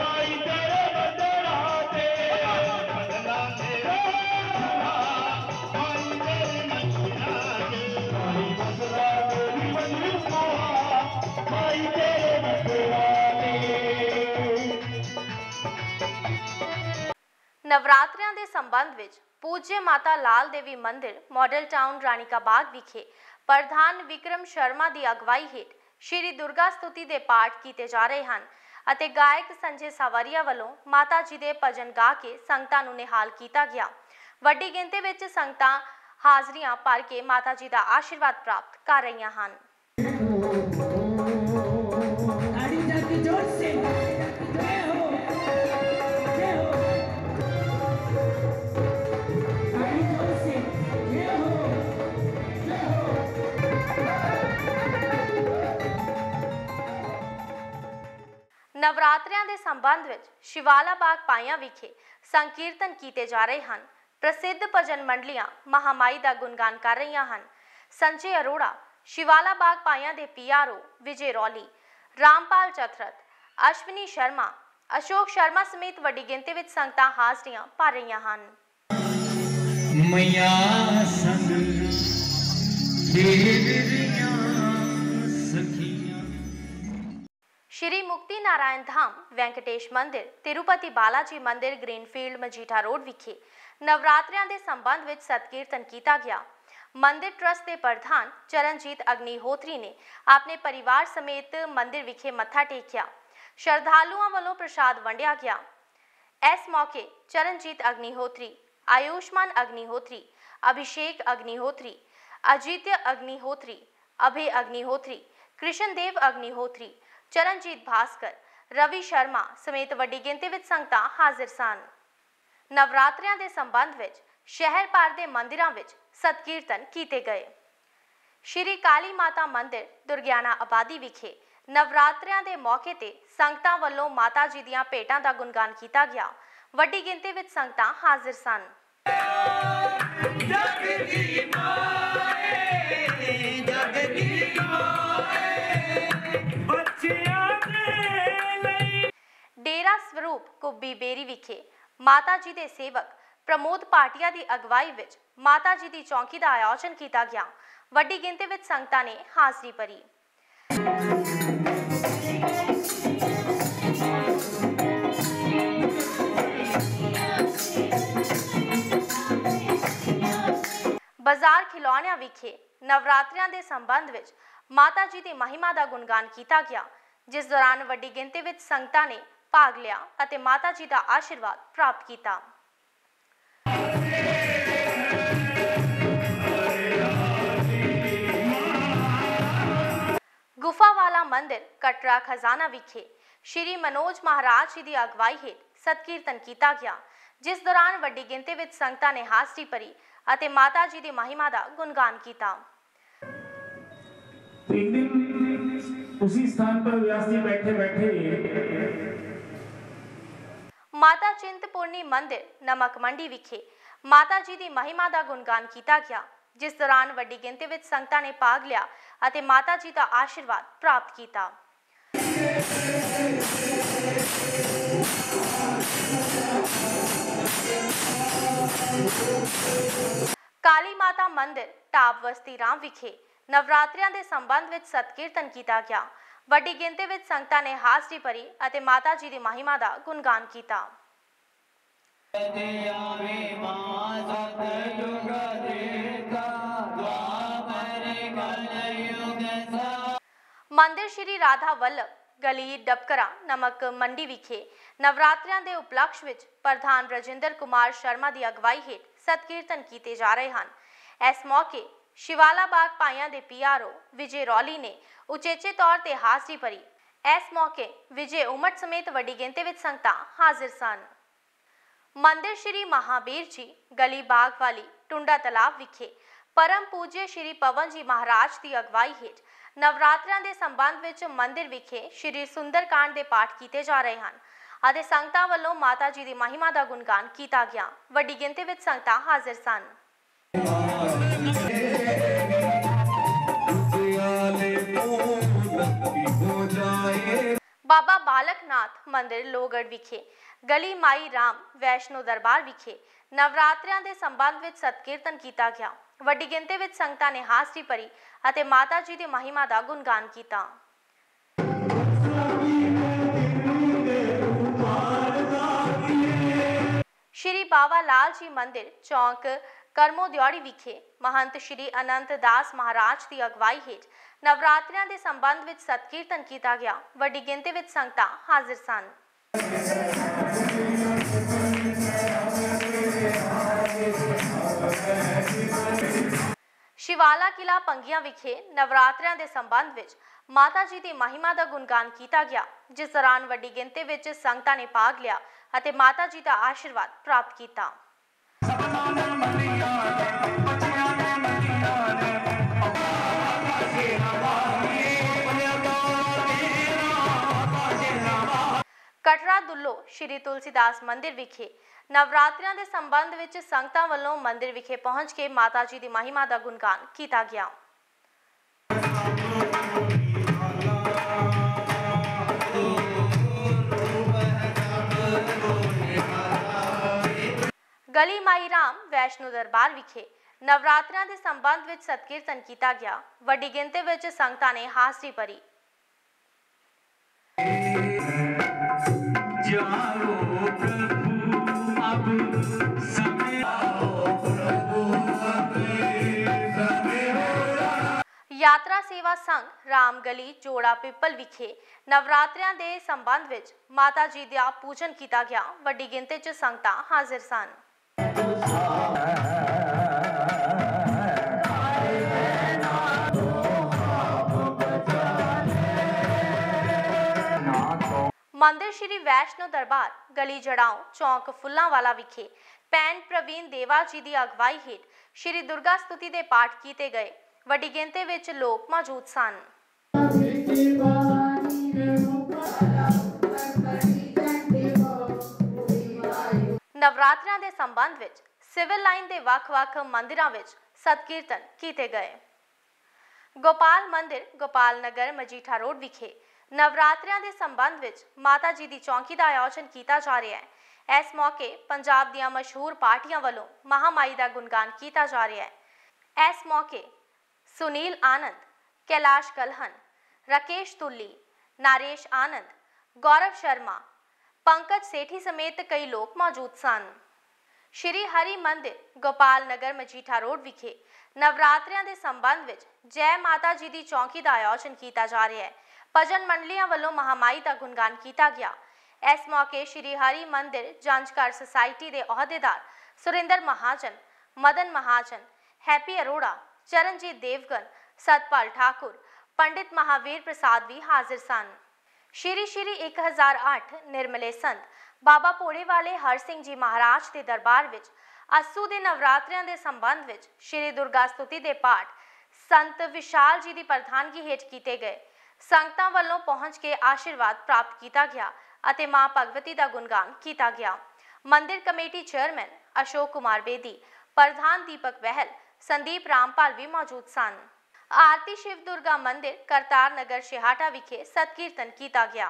A: नवरात्रियां दे संबंध विच पूज्य माता लाल देवी मंदिर मॉडल टाउन राणीका बाग विखे प्रधान विक्रम शर्मा की अगवाई हेठ श्री दुर्गा स्तुति के पाठ किए जा रहे हैं ਅਤੇ गायक संजय सावरिया वालों माता जी के भजन गा के संगतां नूं निहाल किया गया। वड्डी गिनती विच संगतां हाजरियां भर के माता जी का आशीर्वाद प्राप्त कर रही हैं। नवरात्रियां दे संबंध विच शिवाला बाग पाइयां विखे संकीर्तन किए जा रहे हैं। प्रसिद्ध भजन मंडलियां महामाई का गुणगान कर रही हैं। संजय अरोड़ा, शिवाला बाग पाइयां दे P R O Vijay Rauli, Rampal Chathrat, Ashwini Sharma, Ashok Sharma समेत वड्डी गिनती विच संगतां हाजरियां भर रही हैं। श्री मुक्ति नारायण धाम वेंकटेश मंदिर तिरुपति बालाजी मंदिर ग्रीनफील्ड मजीठा रोड विखे नवरात्रियां दे संबंध विच सतकीर्तन किया गया। मंदिर ट्रस्ट के प्रधान चरणजीत अग्निहोत्री ने अपने परिवार समेत मंदिर विखे मत्था टेकिया। श्रद्धालुओं वालों प्रसाद वंडिया गया। इस मौके चरणजीत अग्निहोत्री, आयुष्मान अग्निहोत्री, अभिषेक अग्निहोत्री, अजित्य अग्निहोत्री, अभय अग्निहोत्री, कृष्णदेव अग्निहोत्री, चरणजीत भास्कर, रवि शर्मा समेत वड्डी गिनती विच संगतां हाजिर सन। नवरात्रियां दे संबंध विच शहर भर दे मंदिरां विच सतकीर्तन किए गए। श्री काली माता मंदिर दुर्गियाना आबादी विखे नवरात्रियां दे मौके ते संगतां वल्लों माता जी दीआं भेटां दा गुणगान किया गया। वड्डी गिनती विच संगतां हाजिर सन। डेरा स्वरूप कुब्बी बेरी विखे माता जी के सेवक प्रमोद भाटिया की अगवाई विच माता जी की चौकी का आयोजन किया गया। वड्डी गिनती विच संगतां ने हाजरी भरी। बाजार खिलौनिया विखे नवरात्रियां के संबंध विच माता जी की महिमा का गुणगान किया गया, जिस दौरान वड्डी गिनती विच संगतां ने ਭਾਗ ਲਿਆ ਅਤੇ ਮਾਤਾ ਜੀ ਦਾ ਆਸ਼ੀਰਵਾਦ ਪ੍ਰਾਪਤ ਕੀਤਾ। गुफावाला मंदिर कटरा खजाना विखे श्री मनोज महाराज जी की अगवाई हेठ सतकीर्तन किया गया, जिस दौरान वड्डी गिनती विच संगतां ने हाजरी भरी अते माता जी की महिमा का गुणगान किया।
S: एक दिन उसी स्थान पर व्यास जी बैठे बैठे
A: माता चिंतपूर्णी मंदिर नमक मंडी विखे माता जी की महिमा का गुणगान किया गया, जिस दौरान वड्डी गिनती विच संगतां ने भाग लिया अते माता जी का आशीर्वाद प्राप्त किया। काली माता मंदिर टाप बस्ती राम विखे नवरात्रियां के संबंध विच सतकीर्तन किया गया। वड्डी गिनती विच संगतां ने हाजरी भरी अते माता जी की महिमा का गुणगान किया। मंदिर श्री राधा वल्लभ गली डबकरा नमक मंडी विखे नवरात्रियां के उपलक्ष विच प्रधान राजिंदर कुमार शर्मा की अगवाई हेठ सतकीर्तन किए जा रहे हैं। इस मौके शिवाला बाग पाइयां दे पी आर ओ विजय रौली ने उचेचे तौर पर हाजरी भरी। इस मौके विजय उमट समेत वड्डी गिनती विच संगतां हाजिर सन। मंदिर श्री महावीर जी गली बाग वाली टुंडा तालाब विखे परम पूज्य श्री पवन जी महाराज की अगवाई हेठ नवरात्रियां के संबंध विच मंदिर विखे श्री सुंदरकांड के पाठ किए जा रहे हैं अते संगतां वल्लों माता जी की महिमा का गुणगान किया गया। वड्डी गिनती विच संगतां हाजिर सन। बाबा बालकनाथ मंदिर लोहगढ़ विखे गली माई राम वैष्णो दरबार विखे नवरात्रियां के संबंध विच सतकीर्तन किया गया। वड्डी गिनती विच संगतां ने हाजरी भरी अते माता जी की महिमा का गुणगान किया। श्री बाबा लाल जी मंदिर चौक करमो दियोड़ी विखे महंत श्री अनंत दास महाराज की अगवाई हेठ नवरात्रियां के संबंध विच सतकीर्तन किया गया। वड्डी गिनती विच संगतां हाजिर सन। शिवाला किला पंगिया विखे नवरात्रियां के संबंध विच माता जी की महिमा का गुणगान किया गया, जिस दौरान वड्डी गिनती विच संगतां ने भाग लिया अते माता जी का आशीर्वाद प्राप्त किया। कटरा दुल्लो श्री तुलसीदास मंदिर विखे नवरात्रियां के संबंध विच संगतां वल्लों मंदिर विखे पहुंच के माता जी की महिमा का गुणगान किया गया। गली माई राम वैष्णो दरबार विखे नवरात्रियां के संबंध विच सतकीर्तन किया गया। वड्डी गिनती विच संगतां ने हाजरी भरी। यात्रा सेवा संघ रामगली जोड़ा पिपल विखे नवरात्रियां के संबंध विच माता जी का पूजन किया गया। वड्डी गिनती च संगतां हाजिर सन। मंदिर श्री वैष्णो दरबार गली जड़ाओ चौक फुल्लांवाला विखे पैन प्रवीण देवा जी की अगवाई हेठ श्री दुर्गा स्तुति के पाठ किए गए। वड्डी गिनती विच लोग मौजूद सन। नवरात्रियां के संबंध विच सिविल लाइन के वख-वख मंदिरां विच सतकीर्तन किए गए। गोपाल मंदिर गोपाल नगर मजीठा रोड विखे नवरात्रियां के संबंध विच माता जी की चौकी का आयोजन किया जा रहा है। इस मौके पंजाब दीआं मशहूर पार्टियां वालों महामाई का गुणगान किया जा रहा है। इस मौके सुनील आनंद, कैलाश कलहन, राकेश तुल्ली, नारेश आनंद, गौरव शर्मा, पंकज सेठी समेत कई लोग मौजूद सन। श्री हरि मंदिर गोपाल नगर मजीठा रोड विखे नवरात्रियां के संबंध विच जय माता जी की चौकी का आयोजन किया जा रहा है। भजन मंडलियां वालों महामाई का गुणगान किया गया। इस मौके श्री हरि मंदिर जंजकार सोसाइटी के अहुदेदार सुरिंदर महाजन, मदन महाजन, हैप्पी अरोड़ा, चरणजीत देवगन, सतपाल ठाकुर, पंडित महावीर प्रसाद भी हाजिर सन। श्री श्री एक हज़ार आठ निर्मले संत बाबा भोले वाले हर सिंह जी महाराज के दरबार विच अस्सू के नवरात्रियों के संबंध विच श्री दुर्गा स्तुति के पाठ संत विशाल जी की प्रधानगी हेठ किए गए। संगतां वल्लों पहुंच के आशीर्वाद प्राप्त किया गया अते मां भगवती का गुणगान किया गया। मंदिर कमेटी चेयरमैन अशोक कुमार बेदी, प्रधान दीपक बहल, संदीप रामपाल भी मौजूद सन। आरती शिव दुर्गा मंदिर करतार नगर शेहाटा विखे सतकीर्तन किया गया।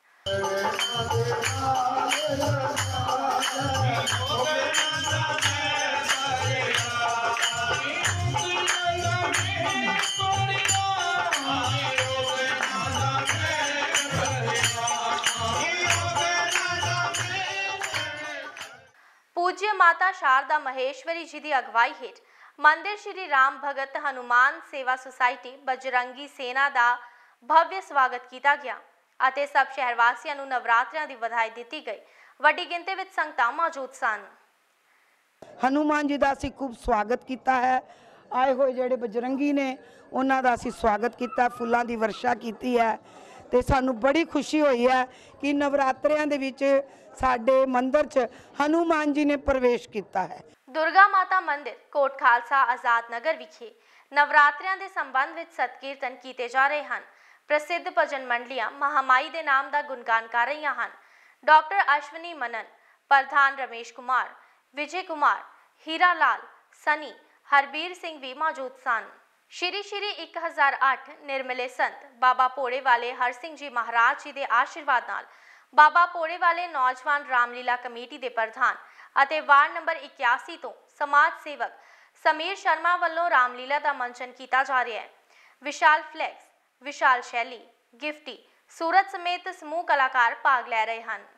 A: पूज्य माता शारदा महेश्वरी जी की अगवाई हेठ मंदिर श्री राम भगत हनुमान सेवा सोसाइटी बजरंगी सेना का भव्य स्वागत किया गया ਅਤੇ सब शहरवासियों ਨੂੰ नवरात्रियों की बधाई दी गई। ਵੱਡੀ ਗਿਣਤੀ ਵਿੱਚ ਸੰਗਤਾਂ मौजूद सन।
T: हनुमान जी का ਅਸੀਂ खूब स्वागत किया है। आए हुए ਜਿਹੜੇ बजरंगी ने ਉਹਨਾਂ ਦਾ ਅਸੀਂ स्वागत किया, फुलों की वर्षा की है ਤੇ ਸਾਨੂੰ बड़ी खुशी हुई है कि नवरात्रियों ਦੇ ਵਿੱਚ ਸਾਡੇ ਮੰਦਰ 'ਚ हनुमान जी ने प्रवेश किया है।
A: दुर्गा माता मंदिर कोट खालसा आजाद नगर विखे नवरात्रियों के संबंध में सतकीर्तन किए जा रहे हैं। प्रसिद्ध भजन मंडलियां महामाई के नाम का गुणगान कर रही हैं। डॉक्टर अश्विनी मनन, प्रधान रमेश कुमार, विजय कुमार, हीरा लाल, सनी, हरबीर सिंह भी मौजूद सन। श्री श्री एक हज़ार आठ निर्मले संत बाबा भोले वाले हर सिंह जी महाराज जी के आशीर्वाद नाल बाबा भोले वाले नौजवान रामलीला कमेटी के प्रधान ਅਤੇ वार्ड नंबर इक्यासी तो समाज सेवक समीर शर्मा वालों रामलीला का मंचन किया जा रहा है। विशाल फ्लैक्स, विशाल शैली, गिफ्टी, सूरत समेत समूह कलाकार भाग ले रहे हैं।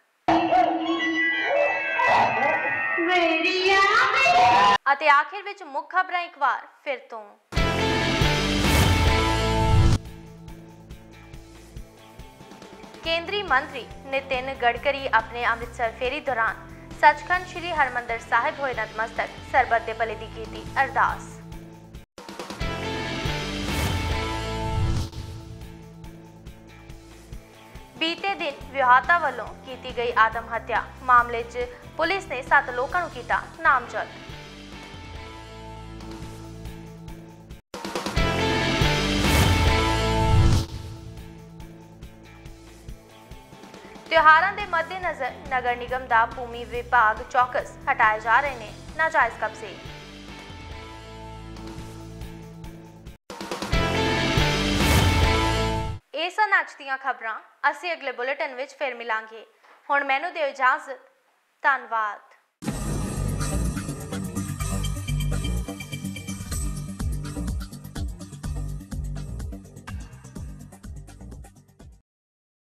A: ਅਤੇ आखिर विच मुख खबरां एक बार फिर तो केंद्रीय मंत्री नितिन गडकरी अपने अमृतसर फेरी दौरान सचखंड श्री हरमंदर साहिब होए नतमस्तक सरबत दे भले दी कीती अरदास। बीते दिन विआहता वालों की गई आत्म हत्या मामले च पुलिस ने सत्त लोगों को किया नामजद। त्योहारों के मद्देनजर नगर निगम का भूमि विभाग चौकस हटाए जा रहे हैं नाजायज कब्जे। ये सन अज दीयां खबरां। असीं अगले बुलेटिन विच फिर मिलांगे। हुण मैनूं दिओ इजाजत। धन्नवाद।